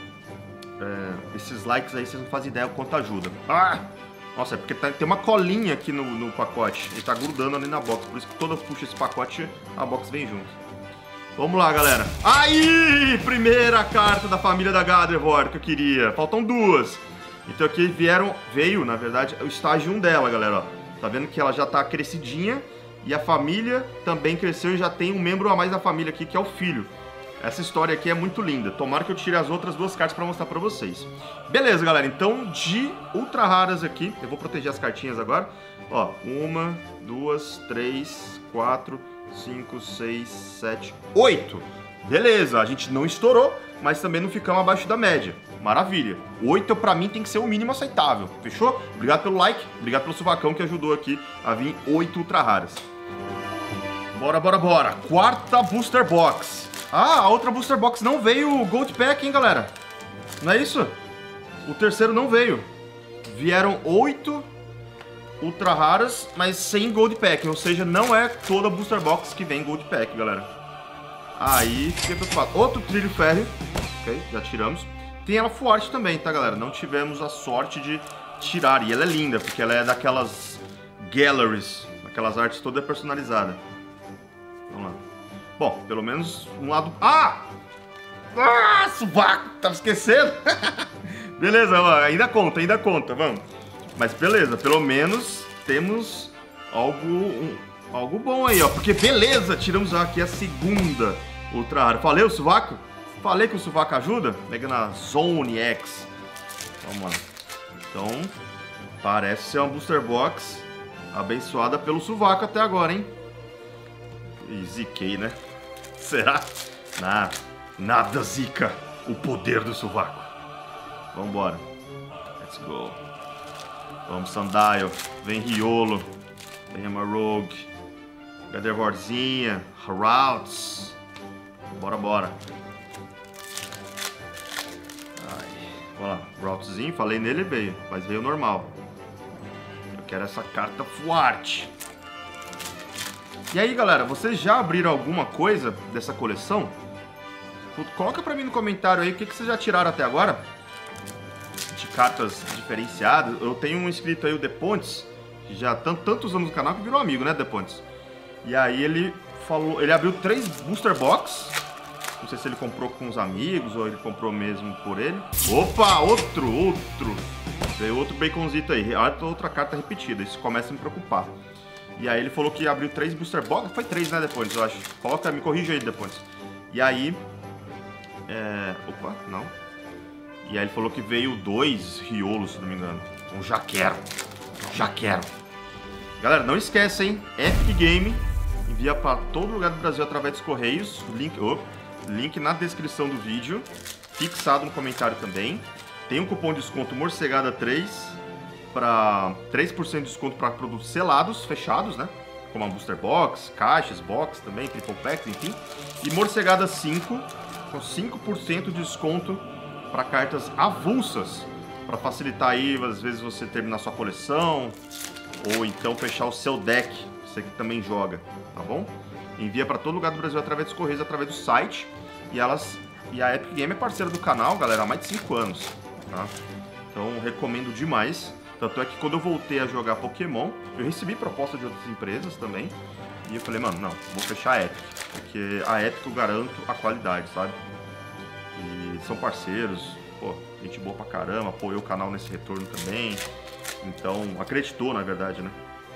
esses likes aí, vocês não fazem ideia o quanto ajuda. Nossa, é porque tem uma colinha aqui no pacote, ele tá grudando ali na box, por isso que quando eu puxo esse pacote, a box vem junto. Vamos lá, galera. Aí, primeira carta da família da Gardevoir que eu queria. Faltam duas. Então aqui veio, na verdade, o estágio 1 dela, galera. Ó. Tá vendo que ela já tá crescidinha e a família também cresceu e já tem um membro a mais da família aqui, que é o filho. Essa história aqui é muito linda. Tomara que eu tire as outras duas cartas pra mostrar pra vocês. Beleza, galera. Então, de ultra raras aqui, eu vou proteger as cartinhas agora. Ó, 1, 2, 3, 4... 5, 6, 7, 8. Beleza, a gente não estourou, mas também não ficamos abaixo da média. Maravilha. 8 pra mim tem que ser o mínimo aceitável. Fechou? Obrigado pelo like, obrigado pelo suvacão que ajudou aqui a vir 8 ultra raras. Bora, bora, bora. Quarta Booster Box. Ah, a outra Booster Box não veio o Gold Pack, hein, galera? Não é isso? O terceiro não veio. Vieram 8 ultra raras, mas sem Gold Pack, ou seja, não é toda Booster Box que vem Gold Pack, galera. Aí, fiquei preocupado. Outro trilho férreo, ok, já tiramos. Tem ela forte também, tá, galera? Não tivemos a sorte de tirar, e ela é linda, porque ela é daquelas galleries, aquelas artes toda personalizada. Vamos lá. Bom, pelo menos um lado... Suvaco, tava esquecendo. Beleza, ainda conta, vamos. Mas beleza, pelo menos temos algo bom aí, ó. Porque beleza, tiramos aqui a segunda ultra rara. Falei o sovaco? Falei que o sovaco ajuda? Pega na Zone X. Vamos lá. Então, parece ser uma Booster Box abençoada pelo sovaco até agora, hein? E ziquei, né? Será? Nada zica o poder do sovaco. Vambora. Let's go. Vamos, Sandile, vem Riolo, vem Amarrogue, Gardevoirzinha, Routes. Bora, bora. Olha lá, Routezinho, falei nele, veio, mas veio normal. Eu quero essa carta forte. E aí, galera, vocês já abriram alguma coisa dessa coleção? Coloca pra mim no comentário aí o que vocês já tiraram até agora. De cartas diferenciadas. Eu tenho um inscrito aí, o Depontes, que já há tantos anos no canal que virou amigo, né, Depontes? E aí ele falou, ele abriu 3 Booster Box. Não sei se ele comprou com os amigos ou ele comprou mesmo por ele. Opa, outro. Veio outro baconzito aí, outra carta repetida, isso começa a me preocupar. E aí ele falou que abriu 3 Booster Box, foi 3, né, Depontes, eu acho. Coloca, me corrija aí, Depontes. E aí... Opa, não. E aí ele falou que veio 2 Riolos, se não me engano. Então já quero. Galera, não esquece, hein? Epic Game envia para todo lugar do Brasil através dos correios. Link link na descrição do vídeo, fixado no comentário também. Tem um cupom de desconto Morcegada3 para 3% de desconto para produtos selados, fechados, né? Como a Booster Box, caixas, box também, Triple Packs, enfim. E Morcegada5 com 5% de desconto para cartas avulsas, para facilitar aí, às vezes, você terminar sua coleção ou então fechar o seu deck, você que também joga, tá bom? Envia para todo lugar do Brasil através dos Correios, através do site. E a Epic Game é parceira do canal, galera, há mais de 5 anos, tá? Então, recomendo demais. Tanto é que quando eu voltei a jogar Pokémon, eu recebi proposta de outras empresas também. E eu falei, mano, não, vou fechar a Epic. Porque a Epic eu garanto a qualidade, sabe? E são parceiros, pô, gente boa pra caramba, apoiou o canal nesse retorno também. Então, acreditou, na verdade, né?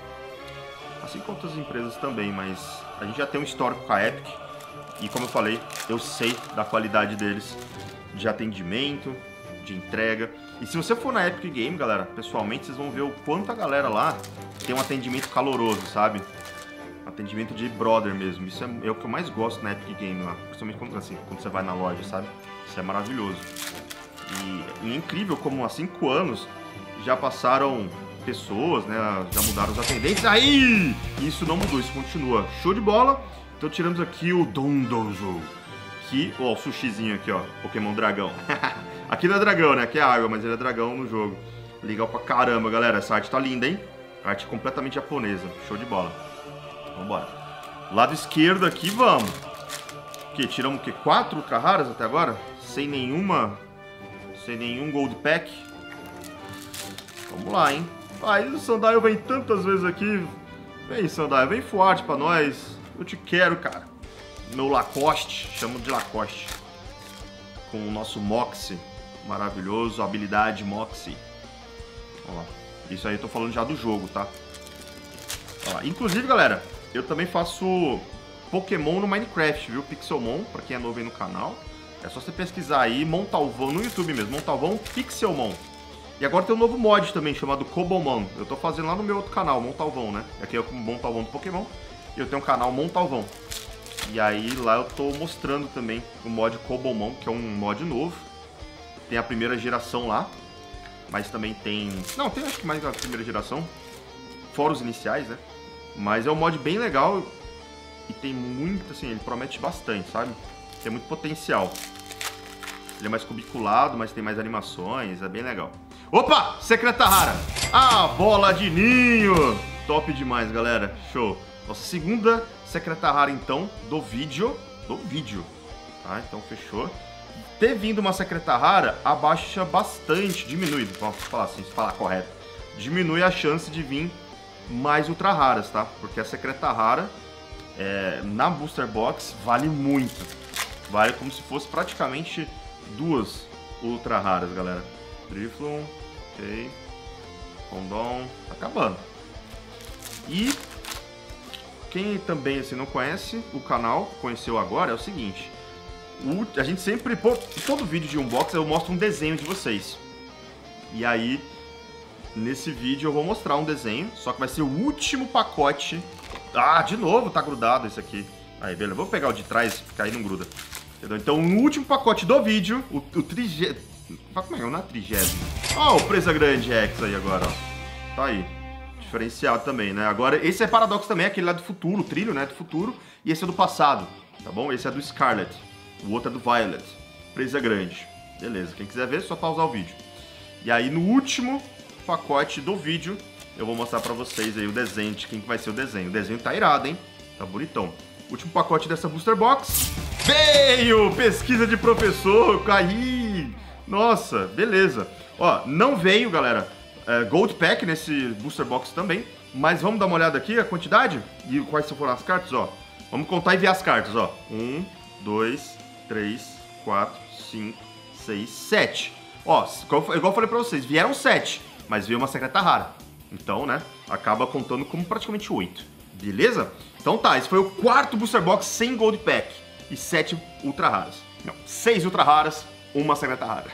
Assim como outras empresas também, mas a gente já tem um histórico com a Epic. E como eu falei, eu sei da qualidade deles de atendimento, de entrega. E se você for na Epic Game, galera, pessoalmente, vocês vão ver o quanto a galera lá tem um atendimento caloroso, sabe? Atendimento de brother mesmo. Isso é o que eu mais gosto na Epic Game lá. Principalmente quando você vai na loja, sabe? Isso é maravilhoso. E é incrível como há 5 anos já passaram pessoas, né? Já mudaram os atendentes. Aí! Isso não mudou, isso continua. Show de bola! Então tiramos aqui o Dondozo. Que, ó, o sushizinho aqui, ó. Pokémon Dragão. Aqui não é dragão, né? Aqui é água, mas ele é dragão no jogo. Legal pra caramba, galera. Essa arte tá linda, hein? Arte completamente japonesa. Show de bola. Vambora. Lado esquerdo aqui, vamos. Que tiramos o quê? 4 ultra raras até agora? Sem nenhum Gold Pack. Vamos lá, hein? Aí o Sandile vem tantas vezes aqui. Vem, Sandile, vem forte pra nós. Eu te quero, cara. Meu Lacoste, chamo de Lacoste. Com o nosso Moxie maravilhoso, habilidade Moxie. Ó, isso aí eu tô falando já do jogo, tá? Ó, inclusive, galera, eu também faço Pokémon no Minecraft, viu? Pixelmon, pra quem é novo aí no canal. É só você pesquisar aí, Montalvão, no YouTube mesmo, Montalvão Pixelmon. E agora tem um novo mod também, chamado Cobblemon. Eu tô fazendo lá no meu outro canal, Montalvão, né? Aqui é o Montalvão do Pokémon. E eu tenho um canal Montalvão. E aí lá eu tô mostrando também o mod Cobblemon, que é um mod novo. Tem a primeira geração lá. Mas também tem... Não, tem acho que mais a primeira geração. Fora os iniciais, né? Mas é um mod bem legal. E tem muito, assim, ele promete bastante, sabe? Tem muito potencial. Ele é mais cubiculado, mas tem mais animações. É bem legal. Opa! Secreta Rara! A bola de ninho! Top demais, galera. Show. Nossa segunda Secreta Rara, então, do vídeo. Tá? Então, fechou. Ter vindo uma Secreta Rara, abaixa bastante, diminui, vamos falar assim, se falar correto. Diminui a chance de vir mais Ultra Raras, tá? Porque a Secreta Rara, na Booster Box, vale muito. Vale como se fosse praticamente 2 Ultra Raras, galera. Drifloon, ok. Rondon, tá acabando. E quem também assim, não conhece o canal, conheceu agora, é o seguinte. A gente sempre, todo vídeo de unboxing eu mostro um desenho de vocês. E aí, nesse vídeo eu vou mostrar um desenho, só que vai ser o último pacote. Ah, de novo tá grudado esse aqui. Aí, beleza, vou pegar o de trás, porque aí não gruda. Entendeu? Então, o último pacote do vídeo, o 30... Como é que é? Não é 30º. Ó, o Presa Grande X aí agora, ó. Tá aí. Diferenciado também, né? Agora, esse é Paradox também, aquele lá do futuro, o trilho, né? Do futuro. E esse é do passado, tá bom? Esse é do Scarlet. O outro é do Violet. Presa Grande. Beleza, quem quiser ver, é só pausar o vídeo. E aí, no último pacote do vídeo, eu vou mostrar pra vocês aí o desenho de quem que vai ser o desenho. O desenho tá irado, hein? Tá bonitão. Último pacote dessa Booster Box. Veio! Pesquisa de professor. Aí! Nossa, beleza. Ó, não veio, galera, Gold Pack nesse Booster Box também. Mas vamos dar uma olhada aqui, a quantidade e quais foram as cartas, ó. Vamos contar e ver as cartas, ó. 1, 2, 3, 4, 5, 6, 7. Ó, igual eu falei pra vocês, vieram 7, mas veio uma Secreta Rara. Então, né, acaba contando como praticamente 8. Beleza? Então tá, esse foi o quarto Booster Box sem Gold Pack. E 7 Ultra Raras. Não, 6 Ultra Raras, uma Secreta Rara.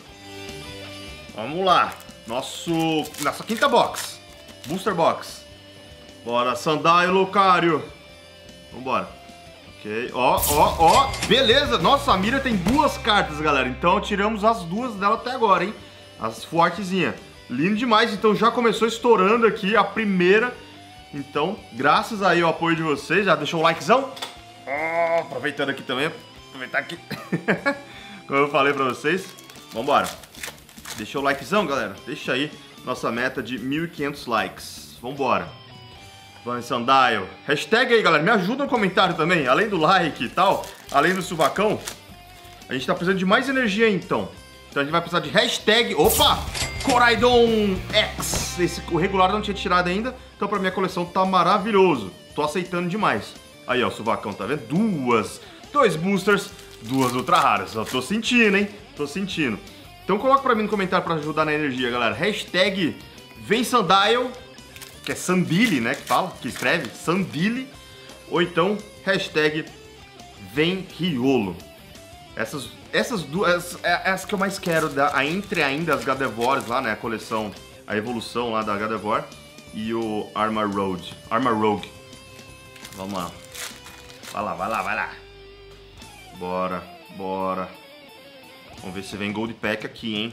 Vamos lá. Nossa quinta box. Booster Box. Bora, Sandile e Lucario. Vambora. Ok. Ok, ó. Beleza, nossa, a Mira tem 2 cartas, galera. Então tiramos as 2 dela até agora, hein? As fortezinhas. Lindo demais, então já começou estourando aqui a primeira. Então, graças aí ao apoio de vocês, já deixou o likezão? Aproveitando aqui também, aproveitar aqui. Como eu falei pra vocês, vambora. Deixou o likezão, galera? Deixa aí nossa meta de 1.500 likes. Vambora. Van Sandile. Hashtag aí, galera. Me ajuda no comentário também. Além do like e tal, além do suvacão, a gente tá precisando de mais energia aí, então. Então a gente vai precisar de hashtag... Opa! Coraidon X. O regular não tinha tirado ainda, então pra minha coleção tá maravilhoso. Tô aceitando demais. Aí, ó, o suvacão, tá vendo? 2 boosters, 2 ultra raras. Eu tô sentindo, hein? Tô sentindo. Então coloca pra mim no comentário pra ajudar na energia, galera. Hashtag Vem Sandile, que é Sandile, né? Que escreve Sandile. Ou então, hashtag Vem Riolo. Essas duas, é as que eu mais quero, entre ainda as Gardevoirs lá, né? A coleção, a evolução lá da Gardevoir e o Armor Rogue. Vamos lá. Vai lá. Bora. Vamos ver se vem Gold Pack aqui, hein?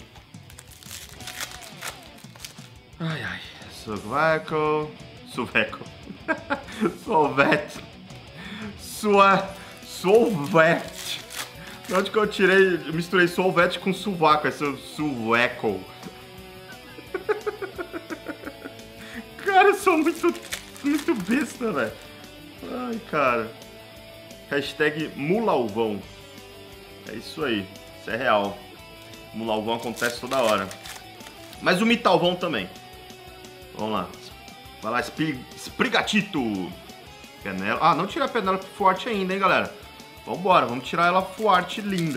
Ai. Suveco. Solvete. De onde que eu tirei, eu misturei Solvete com Suvaco, esse é o Suveco. Cara, eu sou muito besta, velho. Ai, cara. Hashtag Mulalvão. É isso aí, isso é real. Mulalvão acontece toda hora. Mas o Mitalvão também. Vamos lá. Vai lá, Sprigatito. Penela. Ah, não tirei a Penélope forte ainda, hein, galera. Vambora, vamos tirar ela forte, linda.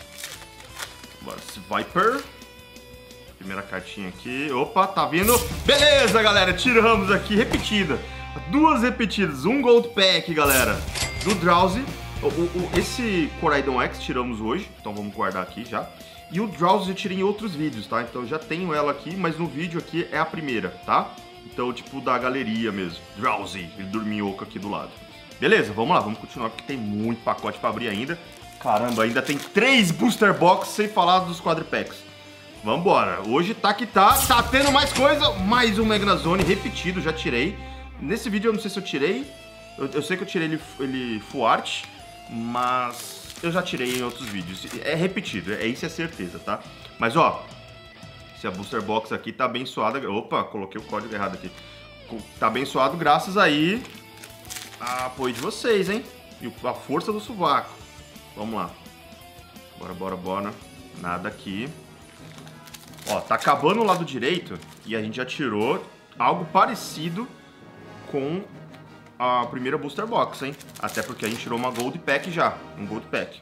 Bora, Viper. Primeira cartinha aqui. Opa, tá vindo. Beleza, galera, tiramos aqui, repetida. 2 repetidas, um Gold Pack, galera, do Drowsy. Esse Coraidon X tiramos hoje, então vamos guardar aqui já. E o Drowsy eu tirei em outros vídeos, tá? Então eu já tenho ela aqui, mas no vídeo aqui é a primeira, tá? Então, tipo, da galeria mesmo. Drowsy, ele dorminhoco aqui do lado. Beleza, vamos lá, vamos continuar, porque tem muito pacote pra abrir ainda. Caramba, ainda tem 3 Booster Box, sem falar dos Quadripacks. Vambora, hoje tá que tá tendo mais coisa. Mais um Magnazone repetido, já tirei. Nesse vídeo eu não sei se eu tirei. Eu sei que eu tirei ele Full Art, mas eu já tirei em outros vídeos. É repetido, isso é certeza, tá? Mas ó, se a Booster Box aqui tá abençoada... Opa, coloquei o código errado aqui. Tá abençoado graças aí a apoio de vocês, hein? E a força do sovaco. Vamos lá. Bora. Nada aqui. Ó, tá acabando o lado direito e a gente já tirou algo parecido com a primeira Booster Box, hein? Até porque a gente tirou uma Gold Pack já. Um Gold Pack.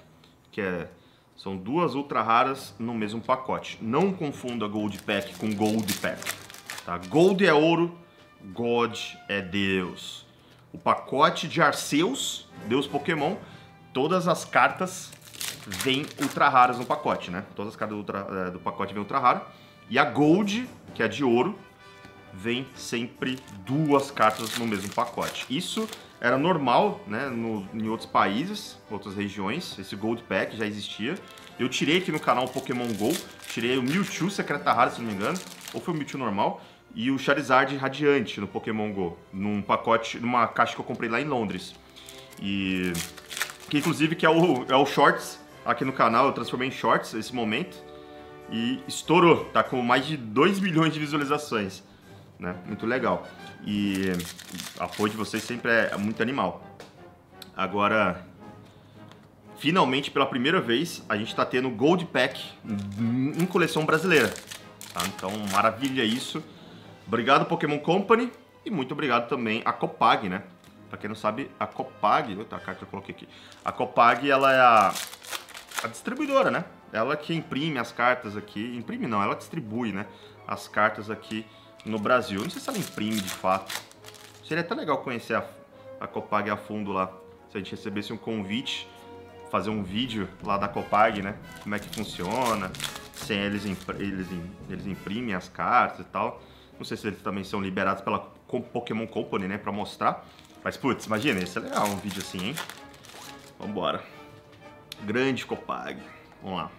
São 2 ultra raras no mesmo pacote. Não confunda Gold Pack com Gold Pack. Tá? Gold é ouro, God é Deus. O pacote de Arceus, Deus Pokémon, todas as cartas vêm ultra raras no pacote, né? Todas as cartas do pacote vêm ultra rara. E a Gold, que é de ouro, vem sempre 2 cartas no mesmo pacote. Isso era normal, né, em outros países, outras regiões. Esse Gold Pack já existia. Eu tirei aqui no canal Pokémon GO, tirei o Mewtwo Secreta Rara, se não me engano, ou foi o Mewtwo normal, e o Charizard Radiante no Pokémon GO, num pacote, numa caixa que eu comprei lá em Londres. Que inclusive que é o Shorts aqui no canal, eu transformei em Shorts esse momento. E estourou, tá com mais de 2 milhões de visualizações, né? Muito legal. E o apoio de vocês sempre é muito animal. Agora, finalmente, pela primeira vez, a gente tá tendo Gold Pack em coleção brasileira. Tá? Então, maravilha isso. Obrigado, Pokémon Company. E muito obrigado também a Copag, né? Pra quem não sabe, a Copag... Outra carta que eu coloquei aqui. A Copag, ela é a distribuidora, né? Ela que imprime as cartas aqui. Imprime não, ela distribui, né? As cartas aqui no Brasil. Não sei se ela imprime de fato. Seria até legal conhecer a Copag a fundo lá. Se a gente recebesse um convite, fazer um vídeo lá da Copag, né? Como é que funciona. Se eles imprimem as cartas e tal. Não sei se eles também são liberados pela Pokémon Company, né? Pra mostrar. Mas, putz, imagina, isso é legal, um vídeo assim, hein? Vambora. Grande Copag. Vamos lá.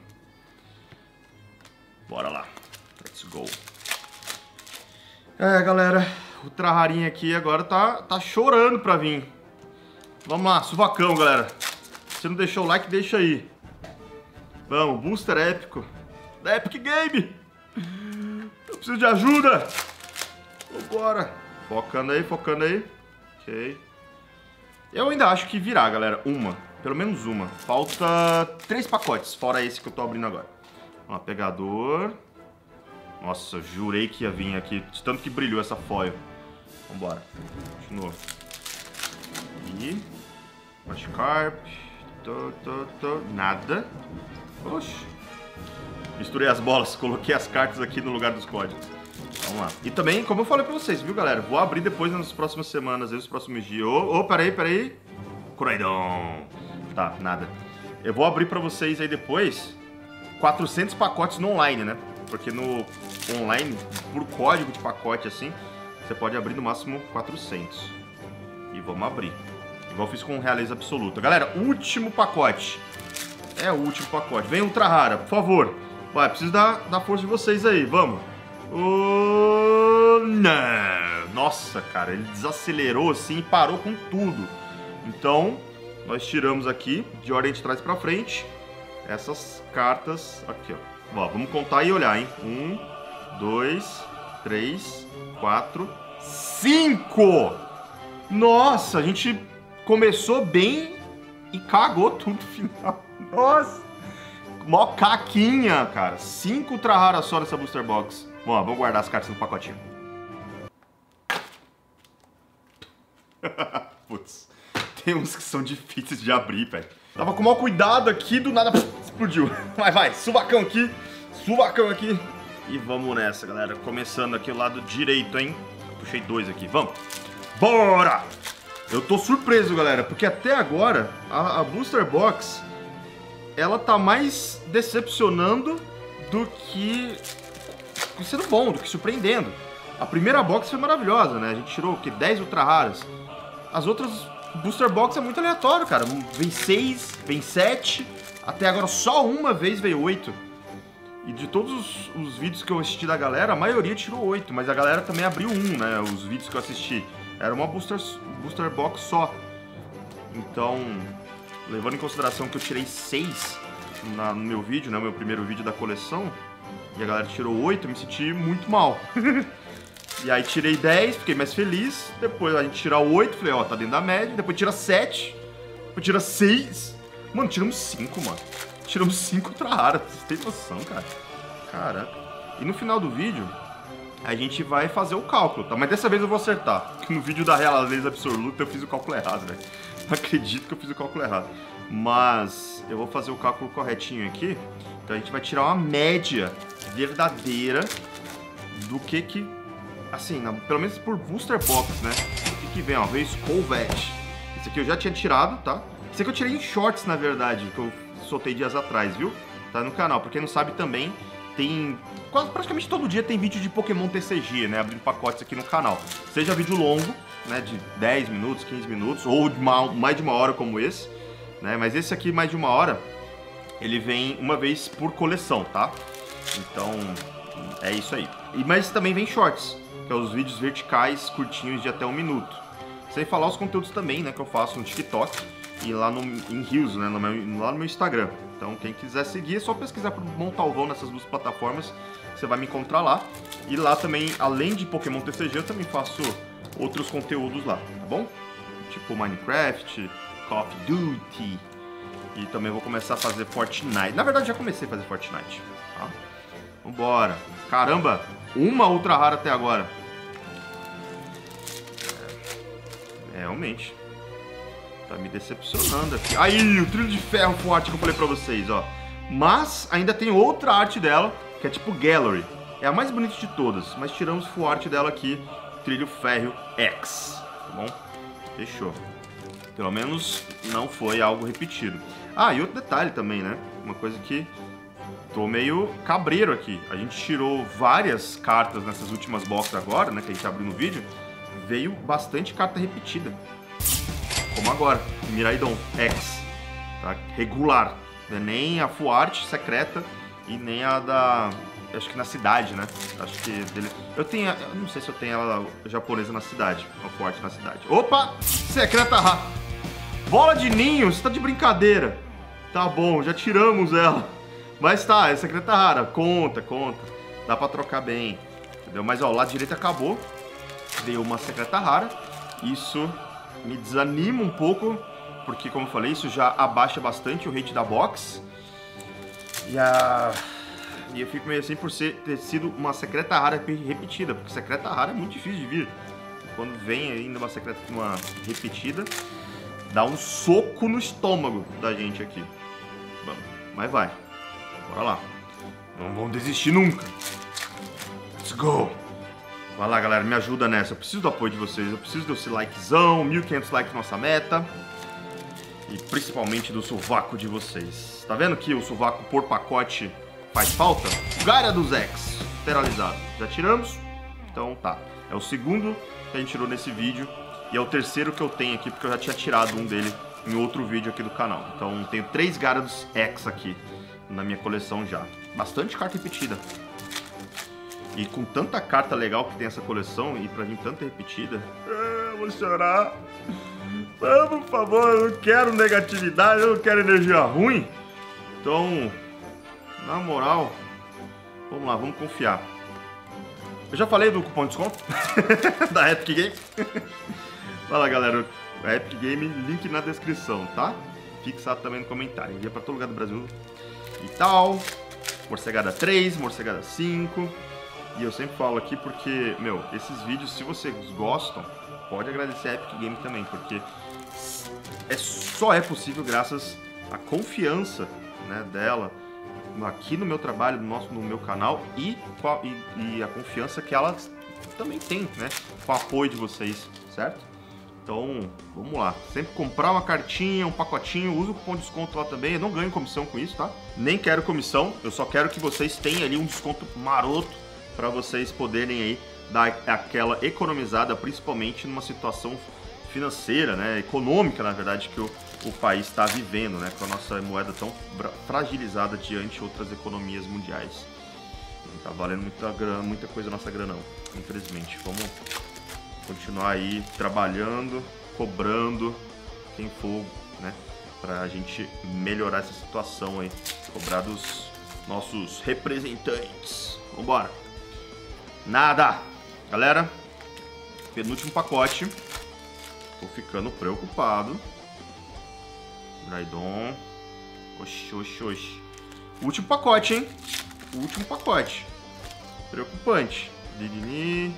Bora lá. Let's go. É, galera. O Traharinha aqui agora tá chorando pra vir. Vamos lá. Suvacão, galera. Se não deixou o like, deixa aí. Vamos. Booster épico. Da Epic Game. Eu preciso de ajuda. Vambora. Focando aí, focando aí. Ok. Eu ainda acho que virá, galera. Pelo menos uma. Falta 3 pacotes, fora esse que eu tô abrindo agora. Ó, pegador. Nossa, jurei que ia vir aqui. De tanto que brilhou essa foil. Vambora. Continua. E... Magikarp. Nada. Oxi. Misturei as bolas. Coloquei as cartas aqui no lugar dos códigos. Vamos lá. E também, como eu falei pra vocês, viu, galera? Vou abrir depois nas próximas semanas, nos próximos dias. Peraí. Coraidon. Tá, nada. Eu vou abrir pra vocês aí depois 400 pacotes no online, né? Porque no online, por código de pacote assim, você pode abrir no máximo 400. E vamos abrir. Igual eu fiz com Realeza Absoluta. Galera, último pacote. É o último pacote. Vem Ultra Rara, por favor. Vai, preciso da força de vocês aí, vamos. Não. Nossa, cara, ele desacelerou assim e parou com tudo. Então, nós tiramos aqui, de ordem de trás pra frente, essas cartas aqui, ó. Vamos contar e olhar, hein? 1, 2, 3, 4, 5! Nossa, a gente começou bem e cagou tudo no final. Nossa! Mó caquinha, cara. 5 Ultra Rara só nessa Booster Box. Bom, vamos guardar as cartas no pacotinho. Putz, tem uns que são difíceis de abrir, velho. Tava com mau cuidado aqui, do nada explodiu. Vai, suvacão aqui. E vamos nessa, galera. Começando aqui o lado direito, hein? Puxei 2 aqui, vamos. Bora! Eu tô surpreso, galera, porque até agora a Booster Box, ela tá mais decepcionando do que sendo bom, do que surpreendendo. A primeira box foi maravilhosa, né? A gente tirou o quê? 10 Ultra Raras. As outras Booster Box é muito aleatório, cara. Vem 6, vem 7. Até agora só uma vez veio 8. E de todos os vídeos que eu assisti da galera, a maioria tirou 8. Mas a galera também abriu 1, né? Os vídeos que eu assisti. Era uma Booster Box só. Então, levando em consideração que eu tirei 6 no meu vídeo, né? O meu primeiro vídeo da coleção. E a galera tirou 8, eu me senti muito mal. E aí tirei 10, fiquei mais feliz. Depois a gente tira 8, falei, ó, tá dentro da média. Depois tira 7, depois tira 6. Mano, tiramos 5, mano. Tiramos 5 Ultra Raras, vocês têm noção, cara? Caraca. E no final do vídeo, a gente vai fazer o cálculo, tá? Mas dessa vez eu vou acertar. Porque no vídeo da Realeza Absoluta eu fiz o cálculo errado, velho. Não acredito que eu fiz o cálculo errado. Mas eu vou fazer o cálculo corretinho aqui. Então a gente vai tirar uma média verdadeira do que assim, pelo menos por Booster Box, né? O que vem, ó, veio Skullvet. Esse aqui eu já tinha tirado, tá? Esse aqui eu tirei em shorts, na verdade, que eu soltei dias atrás, viu? Tá no canal, pra quem não sabe também, tem... praticamente todo dia tem vídeo de Pokémon TCG, né? Abrindo pacotes aqui no canal. Seja vídeo longo, né? De 10 minutos, 15 minutos, ou de mais de uma hora como esse, né? Mas esse aqui, mais de uma hora, ele vem uma vez por coleção, tá? Então, é isso aí. Mas também vem shorts, que é os vídeos verticais curtinhos de até 1 minuto. Sem falar os conteúdos também, né, que eu faço no TikTok e lá em Reels, né, lá no meu Instagram. Então, quem quiser seguir, é só pesquisar por Montalvão nessas duas plataformas, você vai me encontrar lá. E lá também, além de Pokémon TCG, eu também faço outros conteúdos lá, tá bom? Tipo Minecraft, Call of Duty. E também vou começar a fazer Fortnite. Na verdade, já comecei a fazer Fortnite, tá? Vambora. Caramba, uma Ultra Rara até agora. Realmente. Tá me decepcionando aqui. Aí, o trilho de ferro forte que eu falei pra vocês, ó. Mas ainda tem outra arte dela, que é tipo Gallery. É a mais bonita de todas, mas tiramos full art dela aqui, trilho ferro X. Tá bom? Fechou. Pelo menos não foi algo repetido. Ah, e outro detalhe também, né? Uma coisa que tô meio cabreiro aqui. A gente tirou várias cartas nessas últimas boxes agora, né? Que a gente abriu no vídeo. Veio bastante carta repetida. Como agora, Miraidon X. tá? Regular. Não é nem a Full Art secreta e nem a da... Acho que na cidade, né? Acho que dele... Eu não sei se eu tenho ela japonesa na cidade. A Full Art na cidade. Opa! Secreta rara. Bola de ninho, você tá de brincadeira. Tá bom, já tiramos ela. Mas tá, é secreta rara. Conta. Dá pra trocar bem. Entendeu? Mas ó, o lado direito acabou. Deu uma secreta rara. Isso me desanima um pouco. Porque, como eu falei, isso já abaixa bastante o rate da box. E eu fico meio assim por ter sido uma secreta rara repetida. Porque secreta rara é muito difícil de vir. Quando vem ainda uma repetida, dá um soco no estômago da gente aqui. Vamos, mas vai. Bora lá. Não vamos desistir nunca. Let's go. Vai lá, galera. Me ajuda nessa. Eu preciso do apoio de vocês. Eu preciso desse likezão. 1.500 likes nossa meta. E principalmente do sovaco de vocês. Tá vendo que o sovaco por pacote faz falta? Gara dos X. Esterilizado. Já tiramos? Então tá. É o segundo que a gente tirou nesse vídeo. E é o terceiro que eu tenho aqui, porque eu já tinha tirado um dele em outro vídeo aqui do canal. Então tenho 3 Gyarados X aqui na minha coleção já. Bastante carta repetida. E com tanta carta legal que tem essa coleção, e pra vir tanta repetida... eu vou chorar. Por favor, eu não quero negatividade, eu não quero energia ruim. Então, na moral, vamos lá, vamos confiar. Eu já falei do cupom de desconto da Epic Game. Fala, galera, a Epic Game, link na descrição, tá? Fixado também no comentário. Envia pra todo lugar do Brasil e tal. Morcegada 3, morcegada 5. E eu sempre falo aqui porque, meu, esses vídeos, se vocês gostam, pode agradecer a Epic Game também, porque só é possível graças à confiança, né, dela aqui no meu trabalho, no meu canal e a confiança que ela também tem, né, com o apoio de vocês, certo? Então, vamos lá. Sempre comprar uma cartinha, um pacotinho, usa o cupom de desconto lá também. Eu não ganho comissão com isso, tá? Nem quero comissão, eu só quero que vocês tenham ali um desconto maroto para vocês poderem aí dar aquela economizada, principalmente numa situação financeira, né, econômica, na verdade, que o país está vivendo, né, com a nossa moeda tão fragilizada diante de outras economias mundiais. Não tá valendo muita grana, muita coisa a nossa grana, não, infelizmente. Vamos continuar aí trabalhando, cobrando quem for, né, pra gente melhorar essa situação aí, cobrar dos nossos representantes. Vambora. Nada. Galera, penúltimo pacote. Tô ficando preocupado. Draidon. Oxi. Último pacote, hein? Último pacote. Preocupante. Didini.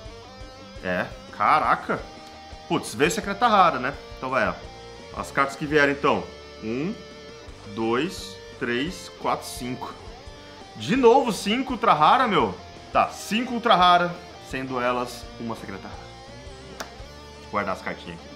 É, caraca. Putz, veio secreta rara, né? Então vai, ó. As cartas que vieram, então. 1, 2, 3, 4, 5. De novo, 5 ultra rara, meu. Tá, 5 ultra rara, sendo elas uma secreta rara. Vou guardar as cartinhas aqui.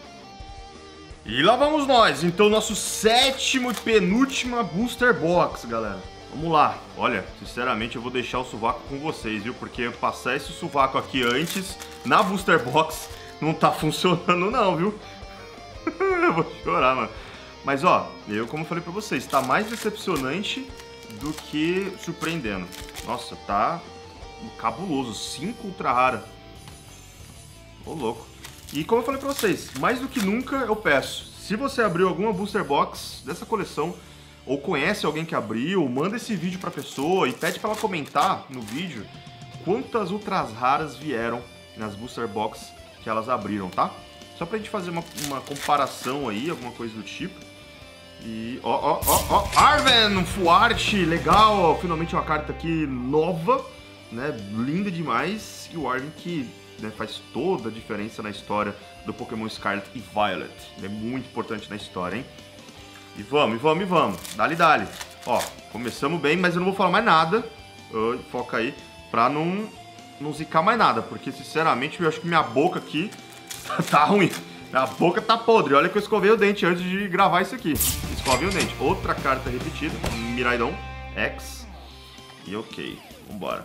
E lá vamos nós. Então, nosso sétimo e penúltima Booster Box, galera. Vamos lá. Olha, sinceramente, eu vou deixar o sovaco com vocês, viu? Porque passar esse sovaco aqui antes, na Booster Box, não tá funcionando não, viu? Eu vou chorar, mano. Mas, ó, como eu falei pra vocês, tá mais decepcionante do que surpreendendo. Nossa, tá cabuloso. 5 ultra rara. Ô, louco. E como eu falei pra vocês, mais do que nunca eu peço, se você abriu alguma Booster Box dessa coleção, ou conhece alguém que abriu, manda esse vídeo pra pessoa e pede pra ela comentar no vídeo quantas ultras raras vieram nas Booster Box que elas abriram, tá? Só pra gente fazer uma comparação aí, alguma coisa do tipo. E ó, Arven, Full Art, legal, ó, finalmente uma carta aqui nova, né, linda demais. E o Arven que, né, faz toda a diferença na história do Pokémon Scarlet e Violet. É muito importante na história, hein? E vamos. Dali. Ó, começamos bem, mas eu não vou falar mais nada. Foca aí, pra não zicar mais nada. Porque, sinceramente, eu acho que minha boca aqui tá ruim. Minha boca tá podre. Olha que eu escovei o dente antes de gravar isso aqui. Escovei o dente. Outra carta repetida. Miraidon X. E ok. Vambora.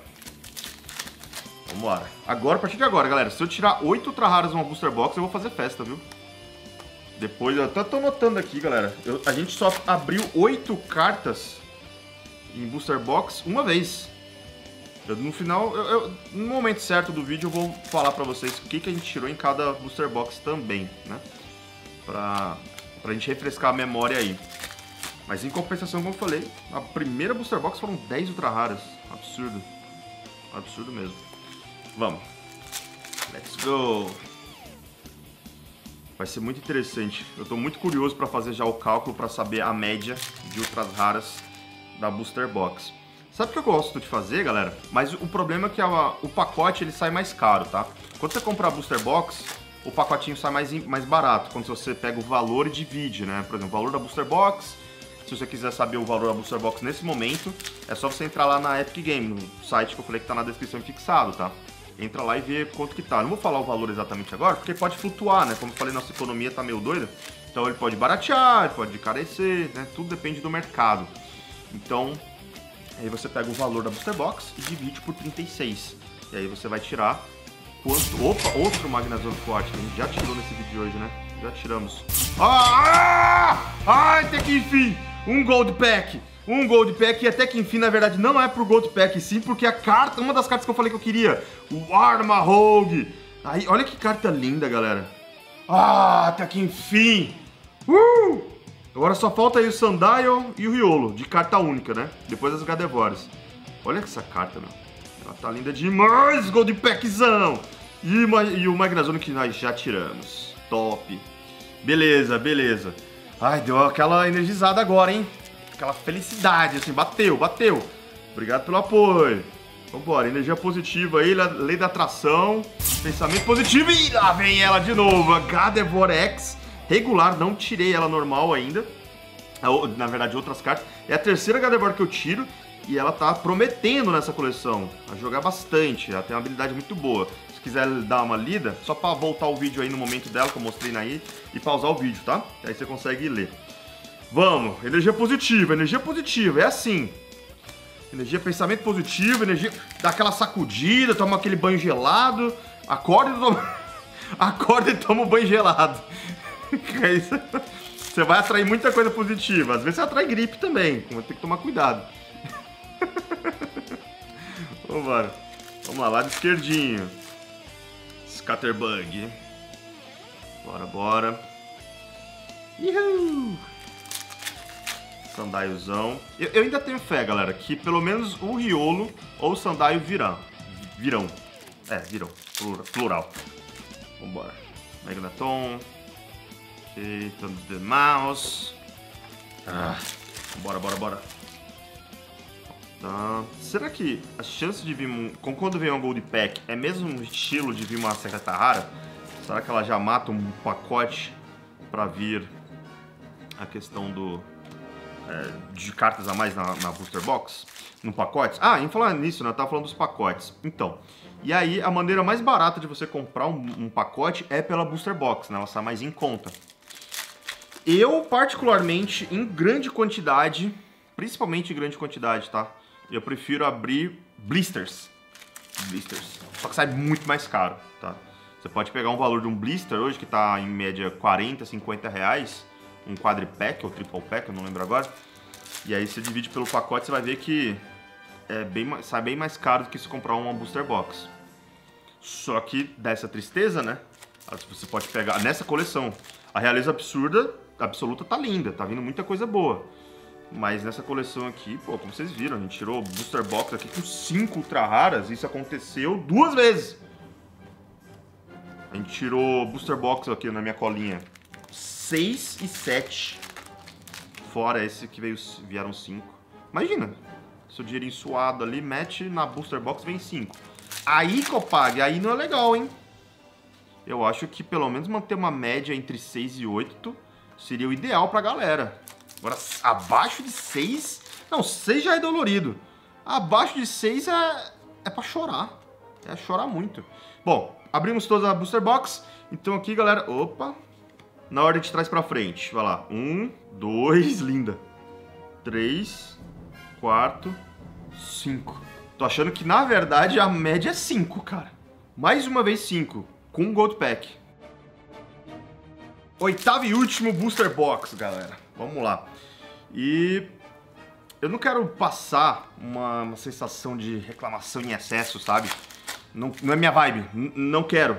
Agora, a partir de agora, galera, se eu tirar 8 ultra raras numa Booster Box, eu vou fazer festa, viu? Depois, eu tô notando aqui, galera. A gente só abriu 8 cartas em Booster Box uma vez. No final, no momento certo do vídeo, eu vou falar pra vocês o que a gente tirou em cada Booster Box também, né? Pra gente refrescar a memória aí. Mas em compensação, como eu falei, a primeira Booster Box foram 10 ultra raras. Absurdo. Absurdo mesmo. Vamos. Let's go. Vai ser muito interessante. Eu tô muito curioso pra fazer já o cálculo pra saber a média de ultras raras da Booster Box. Sabe o que eu gosto de fazer, galera? Mas o problema é que o pacote ele sai mais caro, tá? Quando você comprar a Booster Box, o pacotinho sai mais barato. Quando você pega o valor e divide, né? Por exemplo, o valor da Booster Box. Se você quiser saber o valor da Booster Box nesse momento, é só você entrar lá na Epic Game, no site que eu falei que tá na descrição fixado, tá? Entra lá e vê quanto que tá. Eu não vou falar o valor exatamente agora, porque pode flutuar, né? Como eu falei, nossa economia tá meio doida. Então ele pode baratear, ele pode encarecer, né? Tudo depende do mercado. Então, aí você pega o valor da Booster Box e divide por 36. E aí você vai tirar quanto... Opa, outro Magnezone forte, que a gente já tirou nesse vídeo de hoje, né? Já tiramos. Até que enfim! Um Gold Pack! Um Gold Pack, e até que enfim, na verdade, não é pro Gold Pack, sim, porque a carta, uma das cartas que eu falei que eu queria, o Arma Rogue. Aí, olha que carta linda, galera. Até que enfim! Agora só falta aí o Sandile e o Riolo, de carta única, né? Depois as Gardevoirs. Olha essa carta, meu. Ela tá linda demais, Gold Packzão! E o Magnezone que nós já tiramos. Top. Beleza, beleza. Ai, deu aquela energizada agora, hein? Aquela felicidade, assim, bateu. Obrigado pelo apoio. Vambora, energia positiva aí, lei da atração, pensamento positivo e lá vem ela de novo, a Gardevoir X, regular, não tirei ela normal ainda, na verdade outras cartas, é a terceira Gardevoir que eu tiro e ela tá prometendo nessa coleção a jogar bastante, ela tem uma habilidade muito boa. Se quiser dar uma lida, só pra voltar o vídeo aí no momento dela que eu mostrei aí e pausar o vídeo, tá? Aí você consegue ler. Vamos, energia positiva, é assim. Energia, pensamento positivo, energia, dá aquela sacudida, toma aquele banho gelado, acorda e toma um banho gelado. É isso. Você vai atrair muita coisa positiva, às vezes você atrai gripe também, vai ter que tomar cuidado. Vambora. Vamos lá, lado esquerdinho. Scatterbug. Bora. Uhul! Sandilezão. Eu ainda tenho fé, galera, que pelo menos o Riolo ou o Sandile virão. Virão. Plural. Vambora. Magneton. Ok, Thunder the Mouse. Bora. Tá. Será que a chance de vir quando vem uma Gold Pack é mesmo um estilo de vir uma secreta rara? Será que ela já mata um pacote pra vir a questão de cartas a mais na Booster Box? No pacote? Em falar nisso, né? Eu tava falando dos pacotes. Então, e aí a maneira mais barata de você comprar um pacote é pela Booster Box, né? Ela sai mais em conta. Eu, particularmente, em grande quantidade, principalmente em grande quantidade, tá? Eu prefiro abrir blisters. Só que sai muito mais caro, tá? Você pode pegar um valor de um blister hoje, que tá em média 40, 50 reais, um quadripack ou triple pack, eu não lembro agora. E aí você divide pelo pacote, você vai ver que sai bem mais caro do que se comprar uma Booster Box. Só que dessa tristeza, né? Você pode pegar nessa coleção. A Realeza Absoluta tá linda, tá vindo muita coisa boa. Mas nessa coleção aqui, pô, como vocês viram, a gente tirou Booster Box aqui com 5 ultra raras. Isso aconteceu 2 vezes. A gente tirou Booster Box aqui na minha colinha 6 e 7. Fora esse que vieram 5. Imagina, seu dinheirinho suado ali, mete na Booster Box, vem 5. Aí, Copag, aí não é legal, hein? Eu acho que pelo menos manter uma média entre 6 e 8 seria o ideal pra galera. Agora, abaixo de 6... Não, 6 já é dolorido. Abaixo de 6 é pra chorar. É chorar muito. Bom, abrimos toda a Booster Box. Então aqui, galera... Opa! Na ordem de trás pra frente. Vai lá. 1, 2... Linda. 3, 4, 5. Tô achando que, na verdade, a média é 5, cara. Mais uma vez 5. Com um Gold Pack. Oitavo e último Booster Box, galera. Vamos lá. E eu não quero passar uma sensação de reclamação em excesso, sabe? Não é minha vibe. Não quero.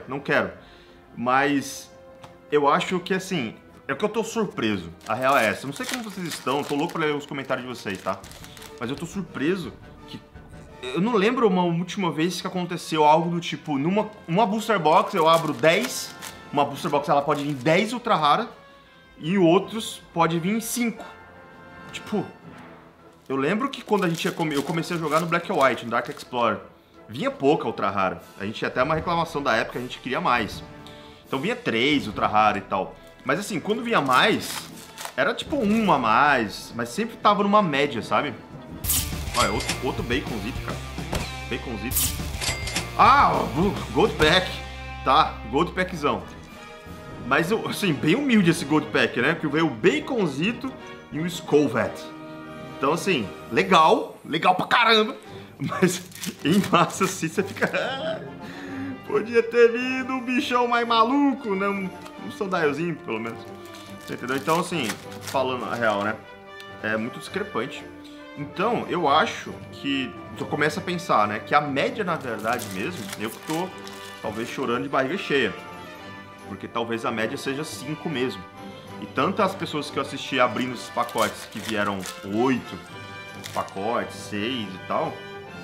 Mas eu acho que, assim, é que eu tô surpreso. A real é essa. Eu não sei como vocês estão, tô louco pra ler os comentários de vocês, tá? Mas eu tô surpreso que... Eu não lembro uma última vez que aconteceu algo do tipo... Numa Booster Box eu abro 10... Uma Booster Box ela pode vir 10 Ultra Rara... E outros pode vir 5. Tipo... Eu lembro que quando eu comecei a jogar no Black and White, no Dark Explorer... Vinha pouca Ultra Rara. A gente tinha até uma reclamação da época, a gente queria mais. Então vinha 3 Ultra Rara e tal. Mas assim, quando vinha mais... Era tipo uma a mais... Mas sempre tava numa média, sabe? Olha, outro baconzito, cara. Baconzito. Ah, Gold Pack. Tá, Gold Packzão. Mas, assim, bem humilde esse Gold Pack, né? Porque veio o baconzito e o Skullvet. Então, assim, legal pra caramba. Mas, em massa, assim, você fica... Podia ter vindo um bichão mais maluco, né? Um Sundialzinho, pelo menos. Você entendeu? Então, assim, falando a real, né? É muito discrepante. Então, eu acho que eu começo a pensar, né, que a média, na verdade mesmo, eu que tô talvez chorando de barriga cheia. Porque talvez a média seja 5 mesmo. E tantas pessoas que eu assisti abrindo esses pacotes, que vieram 8 pacotes, 6 e tal,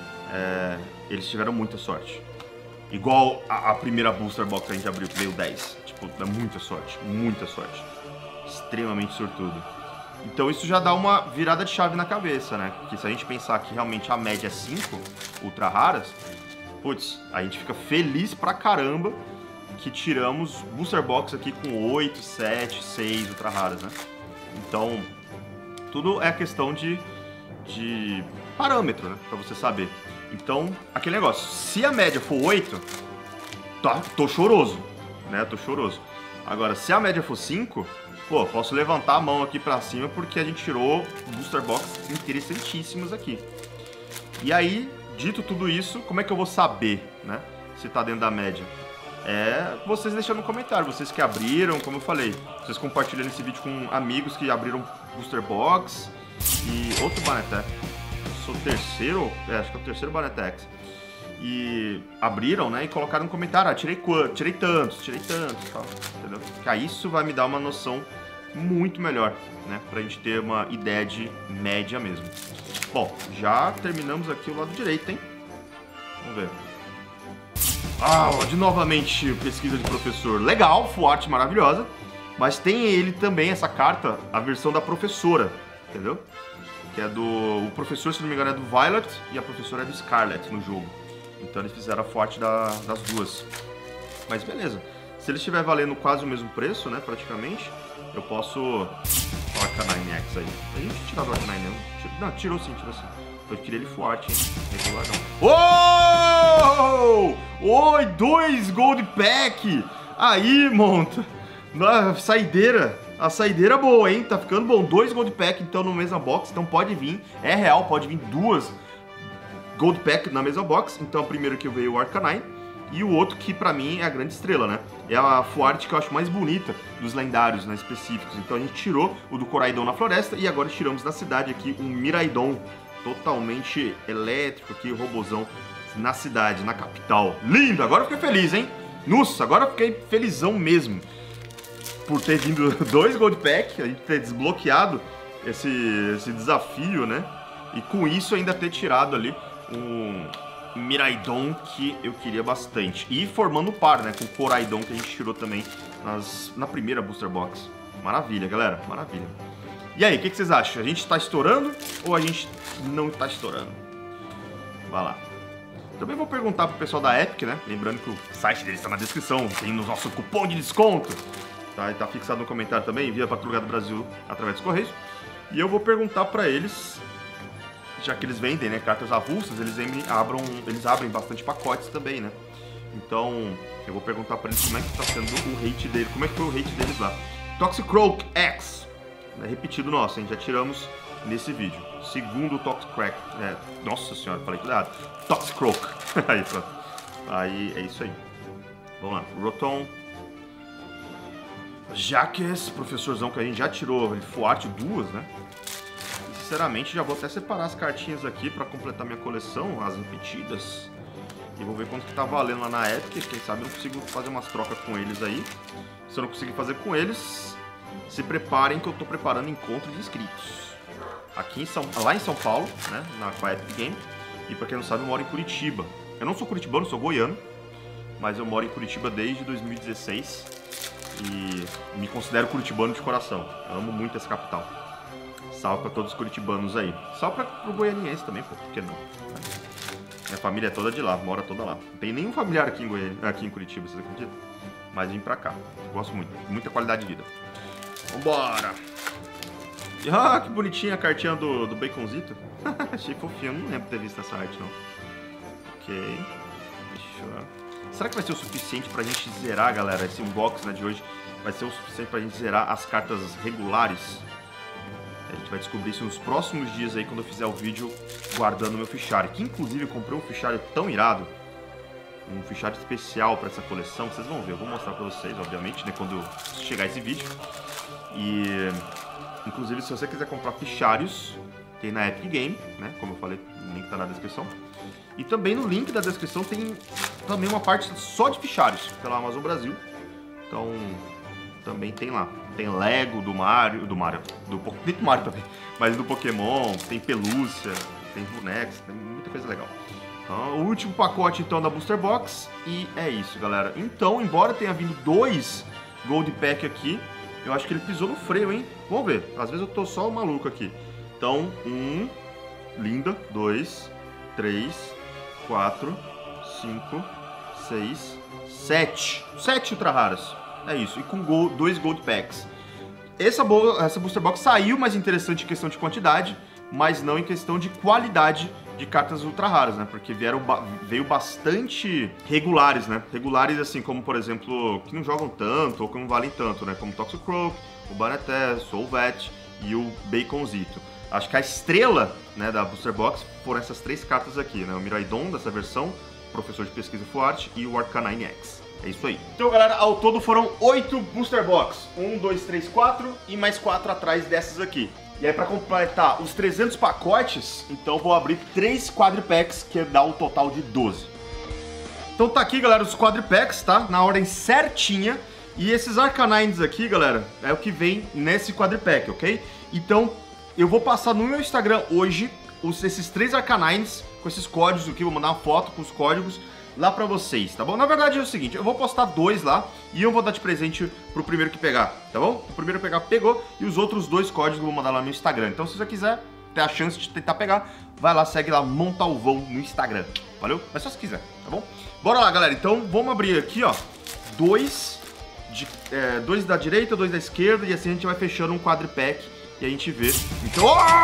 eles tiveram muita sorte. Igual a primeira Booster Box que a gente abriu, que veio 10. Tipo, é muita sorte, muita sorte. Extremamente sortudo. Então isso já dá uma virada de chave na cabeça, né? Porque se a gente pensar que realmente a média é 5 ultra raras, putz, a gente fica feliz pra caramba que tiramos Booster Box aqui com 8, 7, 6 ultra raras, né? Então, tudo é questão de parâmetro, né? Pra você saber. Então, aquele negócio, se a média for 8, tá, tô choroso, né? Tô choroso. Agora, se a média for 5... Pô, posso levantar a mão aqui pra cima porque a gente tirou Booster Box interessantíssimos aqui. E aí, dito tudo isso, como é que eu vou saber, né, se tá dentro da média? É vocês deixando no comentário, vocês que abriram, como eu falei, vocês compartilhando esse vídeo com amigos que abriram Booster Box e outro Banetex. Eu sou o terceiro, acho que é o terceiro Banetex. E abriram, né, e colocaram no comentário, tirei quanto? Tirei tantos, tal, entendeu? Que aí isso vai me dar uma noção muito melhor, né, pra gente ter uma ideia de média mesmo. Bom, já terminamos aqui o lado direito, hein? Vamos ver. Ah, de novamente pesquisa de professor. Legal, full art maravilhosa, mas tem ele também, essa carta, a versão da professora, entendeu? Que é o professor, se não me engano, é do Violet e a professora é do Scarlet no jogo. Então eles fizeram a forte das duas. Mas beleza. Se ele estiver valendo quase o mesmo preço, né, praticamente, eu posso... Arcanine X aí. A gente tirou do Arcanine, não? Não, tirou sim. Eu tirei ele forte, hein? Regular não. Oh! Oi, 2 Gold Pack! Aí, monta. A saideira boa, hein? Tá ficando bom. 2 Gold Pack, então, no mesma box. Então pode vir. É real, pode vir 2 Gold Pack na mesma box. Então, o primeiro que veio o Arcanine. E o outro que, pra mim, é a grande estrela, né? É a Fuarte que eu acho mais bonita dos lendários, né, específicos. Então, a gente tirou o do Coraidon na floresta. E agora tiramos na cidade aqui um Miraidon totalmente elétrico aqui, robozão na cidade, na capital. Lindo! Agora eu fiquei feliz, hein? Nossa, agora eu fiquei felizão mesmo. Por ter vindo 2 Gold Pack, a gente ter desbloqueado esse desafio, né? E com isso ainda ter tirado ali um Miraidon que eu queria bastante. E formando o par, né? Com o Coraidon que a gente tirou também na primeira Booster Box. Maravilha, galera. Maravilha. E aí, o que vocês acham? A gente tá estourando ou a gente não tá estourando? Vai lá. Também vou perguntar pro pessoal da Epic, né? Lembrando que o site deles tá na descrição. Tem o nosso cupom de desconto. Tá, tá fixado no comentário também. Envia pra todo lugar do Brasil através dos Correios. E eu vou perguntar pra eles... Já que eles vendem, né, cartas avulsas, eles abrem bastante pacotes também, né? Então, eu vou perguntar pra eles como é que tá sendo o rate dele, como é que foi o rate deles lá. Toxicroak X, né, repetido nosso, hein? Já tiramos nesse vídeo. Segundo o Toxicroak, nossa senhora, falei tudo errado. Toxicroak, aí pronto. Aí, é isso aí. Vamos lá, Rotom. Jaques, professorzão que a gente já tirou full art 2, né? E, sinceramente, já vou até separar as cartinhas aqui pra completar minha coleção, as repetidas. E vou ver quanto que tá valendo lá na Epic. Quem sabe eu não consigo fazer umas trocas com eles aí. Se eu não conseguir fazer com eles, se preparem que eu tô preparando encontro de inscritos. Aqui lá em São Paulo, né? Com a Epic Game. E pra quem não sabe, eu moro em Curitiba. Eu não sou curitibano, sou goiano. Mas eu moro em Curitiba desde 2016. E me considero curitibano de coração. Eu amo muito essa capital. Salve pra todos os curitibanos aí. Salve pro goianiense também, pô. Por que não? Minha família é toda de lá, mora toda lá. Não tem nenhum familiar aqui em Curitiba, vocês acreditam? Mas vim pra cá. Gosto muito. Muita qualidade de vida. Vambora! Ah, que bonitinha a cartinha do Baconzito. Achei fofinho. Eu não lembro de ter visto essa arte, não. Ok. Deixa eu... Será que vai ser o suficiente pra gente zerar, galera? Esse unboxing, né, de hoje vai ser o suficiente pra gente zerar as cartas regulares? A gente vai descobrir isso nos próximos dias aí, quando eu fizer o vídeo guardando meu fichário. Que inclusive eu comprei um fichário tão irado. Um fichário especial pra essa coleção. Vocês vão ver, eu vou mostrar pra vocês, obviamente, né, quando chegar esse vídeo. E... inclusive, se você quiser comprar fichários, tem na Epic Game, né? Como eu falei, o link tá na descrição. E também no link da descrição tem também uma parte só de fichários pela Amazon Brasil. Então, também tem lá. Tem Lego do Mario, do Mario também, mas do Pokémon, tem pelúcia, tem bonecos, tem muita coisa legal. Então, o último pacote então da Booster Box e é isso, galera. Então, embora tenha vindo 2 Gold Pack aqui, eu acho que ele pisou no freio, hein? Vamos ver, às vezes eu tô só maluco aqui. Então, 1, linda, 2, 3, 4, 5, 6, 7. 7 ultra raras. É isso, e com 2 Gold Packs. Essa Booster Box saiu mais interessante em questão de quantidade, mas não em questão de qualidade de cartas ultra raras, né? Porque veio bastante regulares, né? Regulares assim, como por exemplo, que não jogam tanto ou que não valem tanto, né? Como Toxicroak, o Banetess, o Solvet e o Baconzito. Acho que a estrela, né, da Booster Box foram essas 3 cartas aqui, né? O Miraidon dessa versão, Professor de Pesquisa Full Art e o Arcanine X. É isso aí. Então, galera, ao todo foram 8 Booster Box. 1, 2, 3, 4 e mais 4 atrás dessas aqui. E aí, pra completar os 300 pacotes, então eu vou abrir 3 Quadripacks, que dá um total de 12. Então tá aqui, galera, os Quadripacks, tá? Na ordem certinha. E esses Arcanines aqui, galera, é o que vem nesse Quadripack, ok? Então, eu vou passar no meu Instagram hoje esses 3 Arcanines com esses códigos aqui. Vou mandar uma foto com os códigos lá pra vocês, tá bom? Na verdade é o seguinte, eu vou postar 2 lá e eu vou dar de presente pro primeiro que pegar, tá bom? O primeiro que pegar pegou e os outros 2 códigos eu vou mandar lá no Instagram. Então se você quiser ter a chance de tentar pegar, vai lá, segue lá, Montalvão no Instagram, valeu? Mas só se quiser, tá bom? Bora lá, galera, então vamos abrir aqui, ó, 2 da direita, 2 da esquerda e assim a gente vai fechando um Quadripack e a gente vê. Então,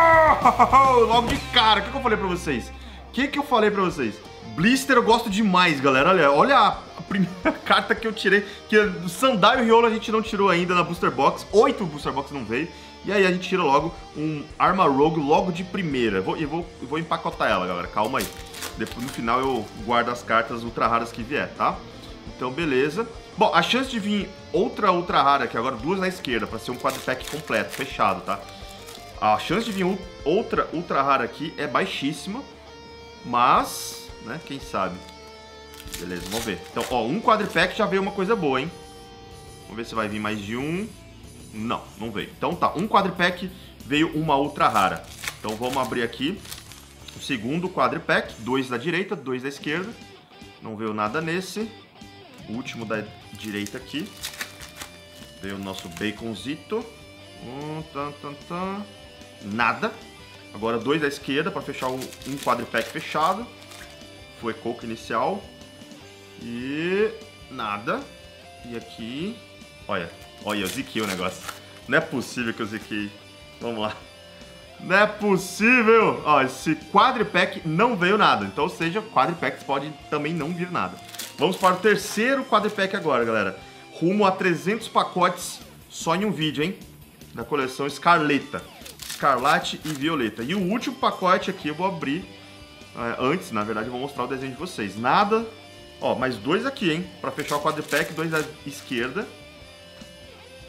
logo de cara, o que eu falei pra vocês? Blister eu gosto demais, galera. Olha a primeira carta que eu tirei. Que o Sandai e o Riolo a gente não tirou ainda na Booster Box. 8 Booster Box não veio. E aí a gente tira logo um Arma Rogue logo de primeira. Eu vou empacotar ela, galera. Calma aí. Depois, no final eu guardo as cartas ultra raras que vier, tá? Então, beleza. Bom, a chance de vir outra ultra rara aqui agora, 2 na esquerda, pra ser um Quadripack completo, fechado, tá? A chance de vir outra ultra rara aqui é baixíssima. Mas... né? Quem sabe? Beleza, vamos ver. Então, ó, um Quadripack já veio uma coisa boa, hein? Vamos ver se vai vir mais de um. Não, não veio. Então tá, um Quadripack veio uma ultra rara. Então vamos abrir aqui o segundo Quadripack. 2 da direita, 2 da esquerda. Não veio nada nesse. O último da direita aqui. Veio o nosso Baconzito. Nada. Agora 2 da esquerda para fechar um Quadripack fechado. Foi Coco inicial. E... nada. E aqui... olha, eu ziquei o negócio. Não é possível que eu ziquei. Vamos lá. Não é possível! Ó, esse Quadripack não veio nada. Então, ou seja, Quadripacks pode também não vir nada. Vamos para o terceiro Quadripack agora, galera. Rumo a 300 pacotes só em um vídeo, hein? Da coleção Escarlata. Escarlate e Violeta. E o último pacote aqui eu vou abrir... antes, na verdade, eu vou mostrar o desenho de vocês. Nada. Ó, mais 2 aqui, hein? Pra fechar o Quadripack, 2 da esquerda.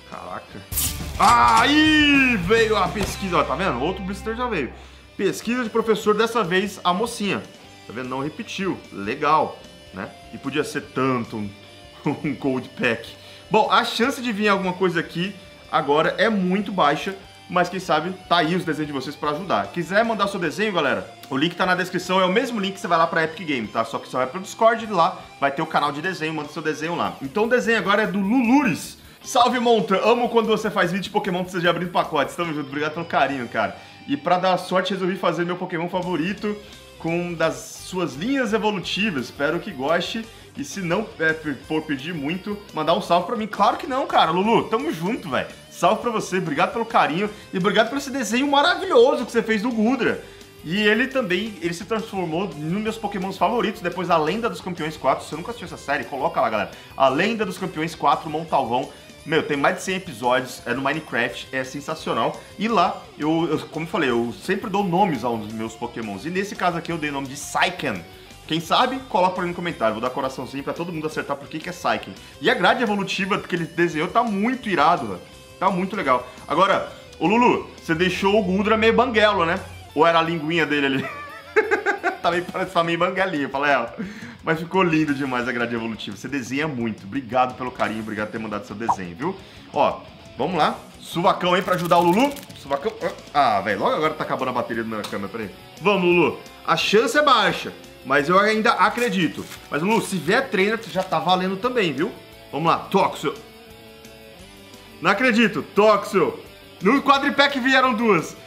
Caraca. Aí veio a pesquisa, ó, tá vendo? Outro blister já veio. Pesquisa de professor, dessa vez a mocinha. Tá vendo? Não repetiu. Legal, né? E podia ser tanto um Gold Pack. Bom, a chance de vir alguma coisa aqui agora é muito baixa, mas quem sabe tá aí os desenhos de vocês pra ajudar. Quiser mandar seu desenho, galera, o link tá na descrição, é o mesmo link que você vai lá pra Epic Game, tá? Só que você vai pro Discord e lá vai ter o canal de desenho, manda seu desenho lá. Então o desenho agora é do Luluris. Salve, Montra! Amo quando você faz vídeo de Pokémon pra você já abrindo pacotes. Tamo junto, obrigado pelo carinho, cara. E pra dar sorte, resolvi fazer meu Pokémon favorito com das suas linhas evolutivas. Espero que goste. E se não for pedir muito, mandar um salve pra mim. Claro que não, cara. Lulu, tamo junto, velho. Salve pra você, obrigado pelo carinho. E obrigado por esse desenho maravilhoso que você fez do Gudra. E ele também, ele se transformou nos meus Pokémons favoritos, depois da Lenda dos Campeões 4. Se você nunca assistiu essa série, coloca lá, galera. A Lenda dos Campeões 4, Montalvão. Meu, tem mais de 100 episódios, é no Minecraft, é sensacional. E lá, como eu falei, eu sempre dou nomes aos meus Pokémons. E nesse caso aqui eu dei o nome de Psyken. Quem sabe, coloca pra mim no comentário. Vou dar coraçãozinho pra todo mundo acertar por que é Psyken. E a grade evolutiva que ele desenhou tá muito irado, velho. Tá muito legal. Agora, ô Lulu, você deixou o Gudra meio banguelo, né? Ou era a linguinha dele ali? Tá meio banguelinho, falei, mas ficou lindo demais a grade evolutiva. Você desenha muito. Obrigado pelo carinho, obrigado por ter mandado seu desenho, viu? Ó, vamos lá. Suvacão aí pra ajudar o Lulu. Suvacão. Ah, velho, logo agora tá acabando a bateria da minha câmera, peraí. Vamos, Lulu. A chance é baixa, mas eu ainda acredito. Mas, Lulu, se vier trainer, já tá valendo também, viu? Vamos lá, Toxel. Não acredito, Toxel. No quadripack vieram duas.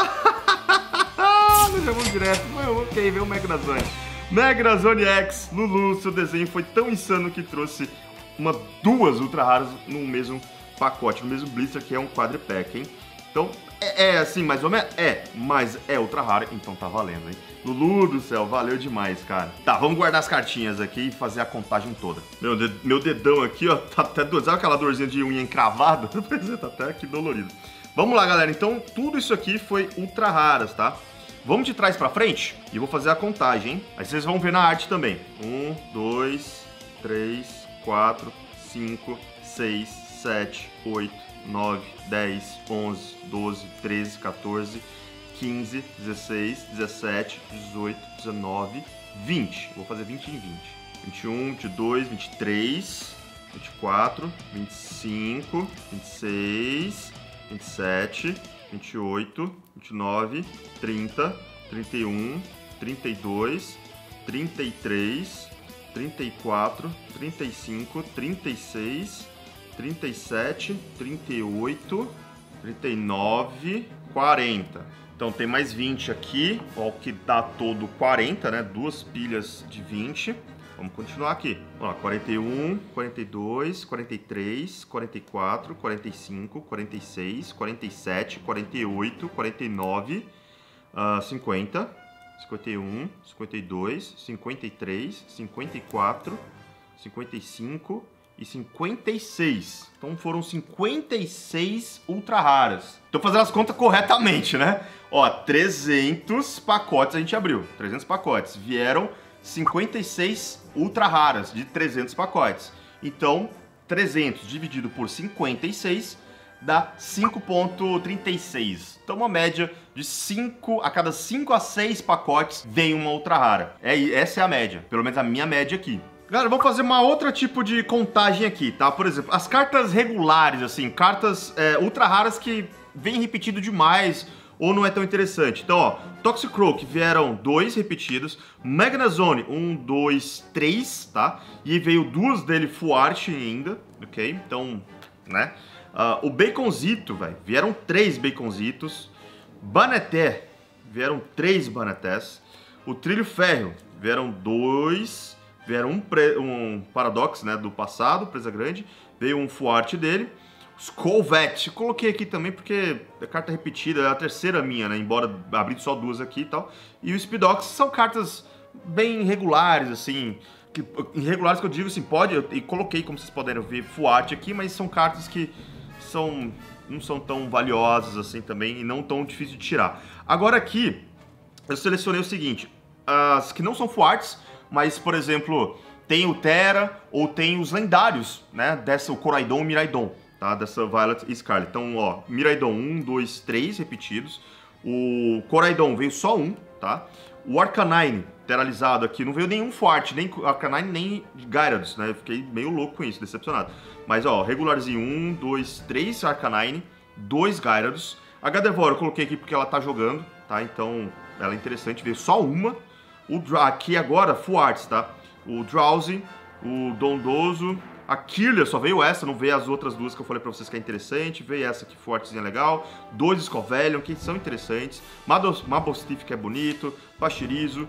Nós já vamos direto. Ok, veio o Megazone. Megazone X, Lulu, seu desenho foi tão insano que trouxe duas ultra raras no mesmo pacote, no mesmo blister, que é um quadripack, hein? Então, assim, mais ou menos, mas é ultra rara, então tá valendo, hein? Lulu do céu, valeu demais, cara. Tá, vamos guardar as cartinhas aqui e fazer a contagem toda. Meu dedão aqui, ó, tá até doendo. Sabe aquela dorzinha de unha encravada? Tá até aqui dolorido. Vamos lá, galera, então tudo isso aqui foi ultra raras, tá? Vamos de trás pra frente e vou fazer a contagem, hein? Aí vocês vão ver na arte também. 1, 2, 3, 4, 5, 6, 7, 8, 9, 10, 11, 12, 13, 14, 15, 16, 17, 18, 19, 20. Vou fazer 20 em 20. 21, 22, 23, 24, 25, 26, 27, 28, 29, 30, 31, 32, 33, 34, 35, 36, 37, 38, 39, 40. Então tem mais 20 aqui, ó, o que dá todo 40, né? Duas pilhas de 20. Vamos continuar aqui. Ó, 41, 42, 43, 44, 45, 46, 47, 48, 49, 50, 51, 52, 53, 54, 55 e 56. Então foram 56 ultra raras. Tô fazendo as contas corretamente, né? Ó, 300 pacotes a gente abriu. 300 pacotes. Vieram 56 ultra raras de 300 pacotes. Então, 300 dividido por 56 dá 5,36. Então, uma média de 5 a cada 5 a 6 pacotes vem uma ultra rara. Essa é a média, pelo menos a minha média aqui. Galera, vamos fazer uma outra tipo de contagem aqui, tá? Por exemplo, as cartas regulares, assim, cartas ultra raras que vem repetido demais ou não é tão interessante. Então, ó, Toxicroak vieram 2 repetidos, Magnazone 1, 2, 3, tá? E veio 2 dele full art ainda, ok? Então, né? O Baconzito, velho, vieram 3 Baconzitos. Baneté, vieram 3 Banetés. O Trilho Férreo, vieram 2. Vieram um Paradox, né, do passado, presa grande. Veio um full art dele. Skolvet, coloquei aqui também porque é carta repetida, é a terceira minha, né? Embora abri só 2 aqui e tal. E o Speedox são cartas bem regulares, assim. Irregulares que eu digo assim, e coloquei, como vocês podem ver, full art aqui, mas são cartas que não são tão valiosas assim também e não tão difíceis de tirar. Agora aqui, eu selecionei o seguinte, as que não são full arts, mas, por exemplo, tem o Terra ou tem os lendários, né? O Coraidon e o Miraidon. tá? Dessa Violet e Scarlet. Então, ó, Miraidon 1, 2, 3 repetidos. O Coraidon veio só um, tá? O Arcanine, teralizado aqui, não veio nenhum forte, nem Arcanine, nem Gyarados, né? Eu fiquei meio louco com isso, decepcionado. Mas, ó, regularzinho, 1, 2, 3 Arcanine, 2 Gyarados. A Gardevoir eu coloquei aqui porque ela tá jogando, tá? Então, ela é interessante, veio só uma. Aqui agora, Full Arts, tá? O Drowsy, o Dondozo, a Kirlia só veio essa, não veio as outras duas que eu falei pra vocês que é interessante. Veio essa aqui, fortezinha, legal. 2 Scovellion, que são interessantes. Mabostiff, que é bonito. Pachirizo.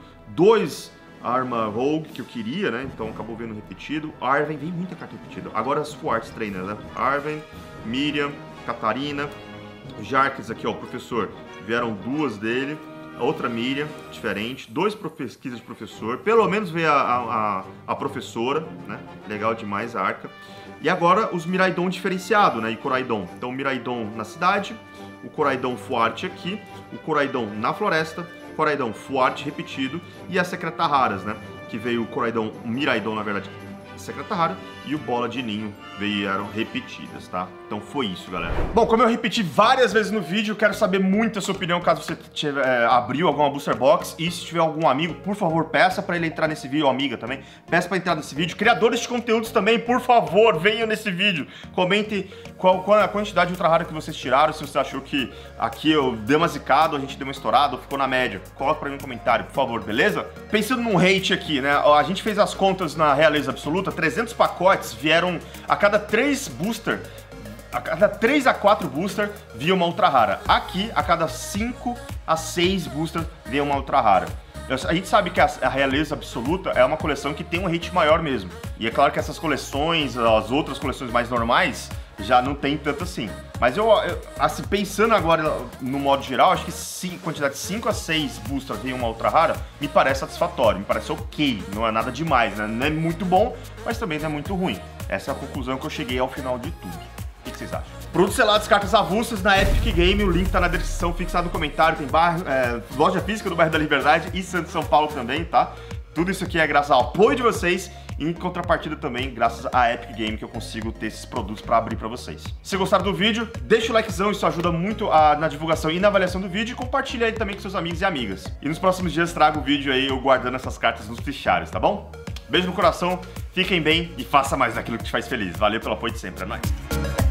2 Arma Rogue, que eu queria, né? Então acabou vendo repetido. Arven, vem muita carta repetida. Agora as Full Arts Trainer, né? Arven, Miriam, Catarina. Jarkes aqui, ó, o professor. Vieram 2 dele. Outra Miriam, diferente, 2 pesquisas de professor, pelo menos veio a professora, né? Legal demais a Arca. E agora os Miraidon diferenciado, né? E Coraidon. Então o Miraidon na cidade, o Coraidon Fuarte aqui, o Coraidon na floresta, Coraidon Fuarte repetido e as Secreta Raras, né? Que veio o Coraidon, o Miraidon na verdade, Secreta Rara e o Bola de Ninho vieram repetidas, tá? Então foi isso, galera. Bom, como eu repeti várias vezes no vídeo, eu quero saber muito a sua opinião caso você abriu alguma Booster Box. E se tiver algum amigo, por favor, peça pra ele entrar nesse vídeo, ou amiga também, peça pra entrar nesse vídeo. Criadores de conteúdos também, por favor, venham nesse vídeo. Comente qual a quantidade de ultra rara que vocês tiraram, se você achou que aqui eu dei uma zicada, a gente deu uma estourada, ou ficou na média. Coloca pra mim no comentário, por favor, beleza? Pensando num hate aqui, né? A gente fez as contas na Realeza Absoluta, 300 pacotes vieram a cada 3 booster, a cada 3 a 4 booster via uma ultra rara. Aqui, a cada 5 a 6 booster via uma ultra rara. A gente sabe que a Realeza Absoluta é uma coleção que tem um hate maior mesmo. E é claro que essas coleções, as outras coleções mais normais, já não tem tanto assim. Mas eu assim, pensando agora no modo geral, acho que quantidade de 5 a 6 boosters vem uma ultra rara, me parece satisfatório, me parece ok, não é nada demais, né? Não é muito bom, mas também não é muito ruim. Essa é a conclusão que eu cheguei ao final de tudo. O que vocês acham? Produtos selados, cartas avulsas na Epic Game, o link tá na descrição, fixado no comentário, tem loja física do bairro da Liberdade e Santo São Paulo também, tá? Tudo isso aqui é graças ao apoio de vocês e em contrapartida também graças à Epic Game que eu consigo ter esses produtos para abrir para vocês. Se gostaram do vídeo, deixa o likezão, isso ajuda muito na divulgação e na avaliação do vídeo e compartilha aí também com seus amigos e amigas. E nos próximos dias trago o vídeo aí eu guardando essas cartas nos fichários, tá bom? Beijo no coração, fiquem bem e faça mais daquilo que te faz feliz. Valeu pelo apoio de sempre, é nóis!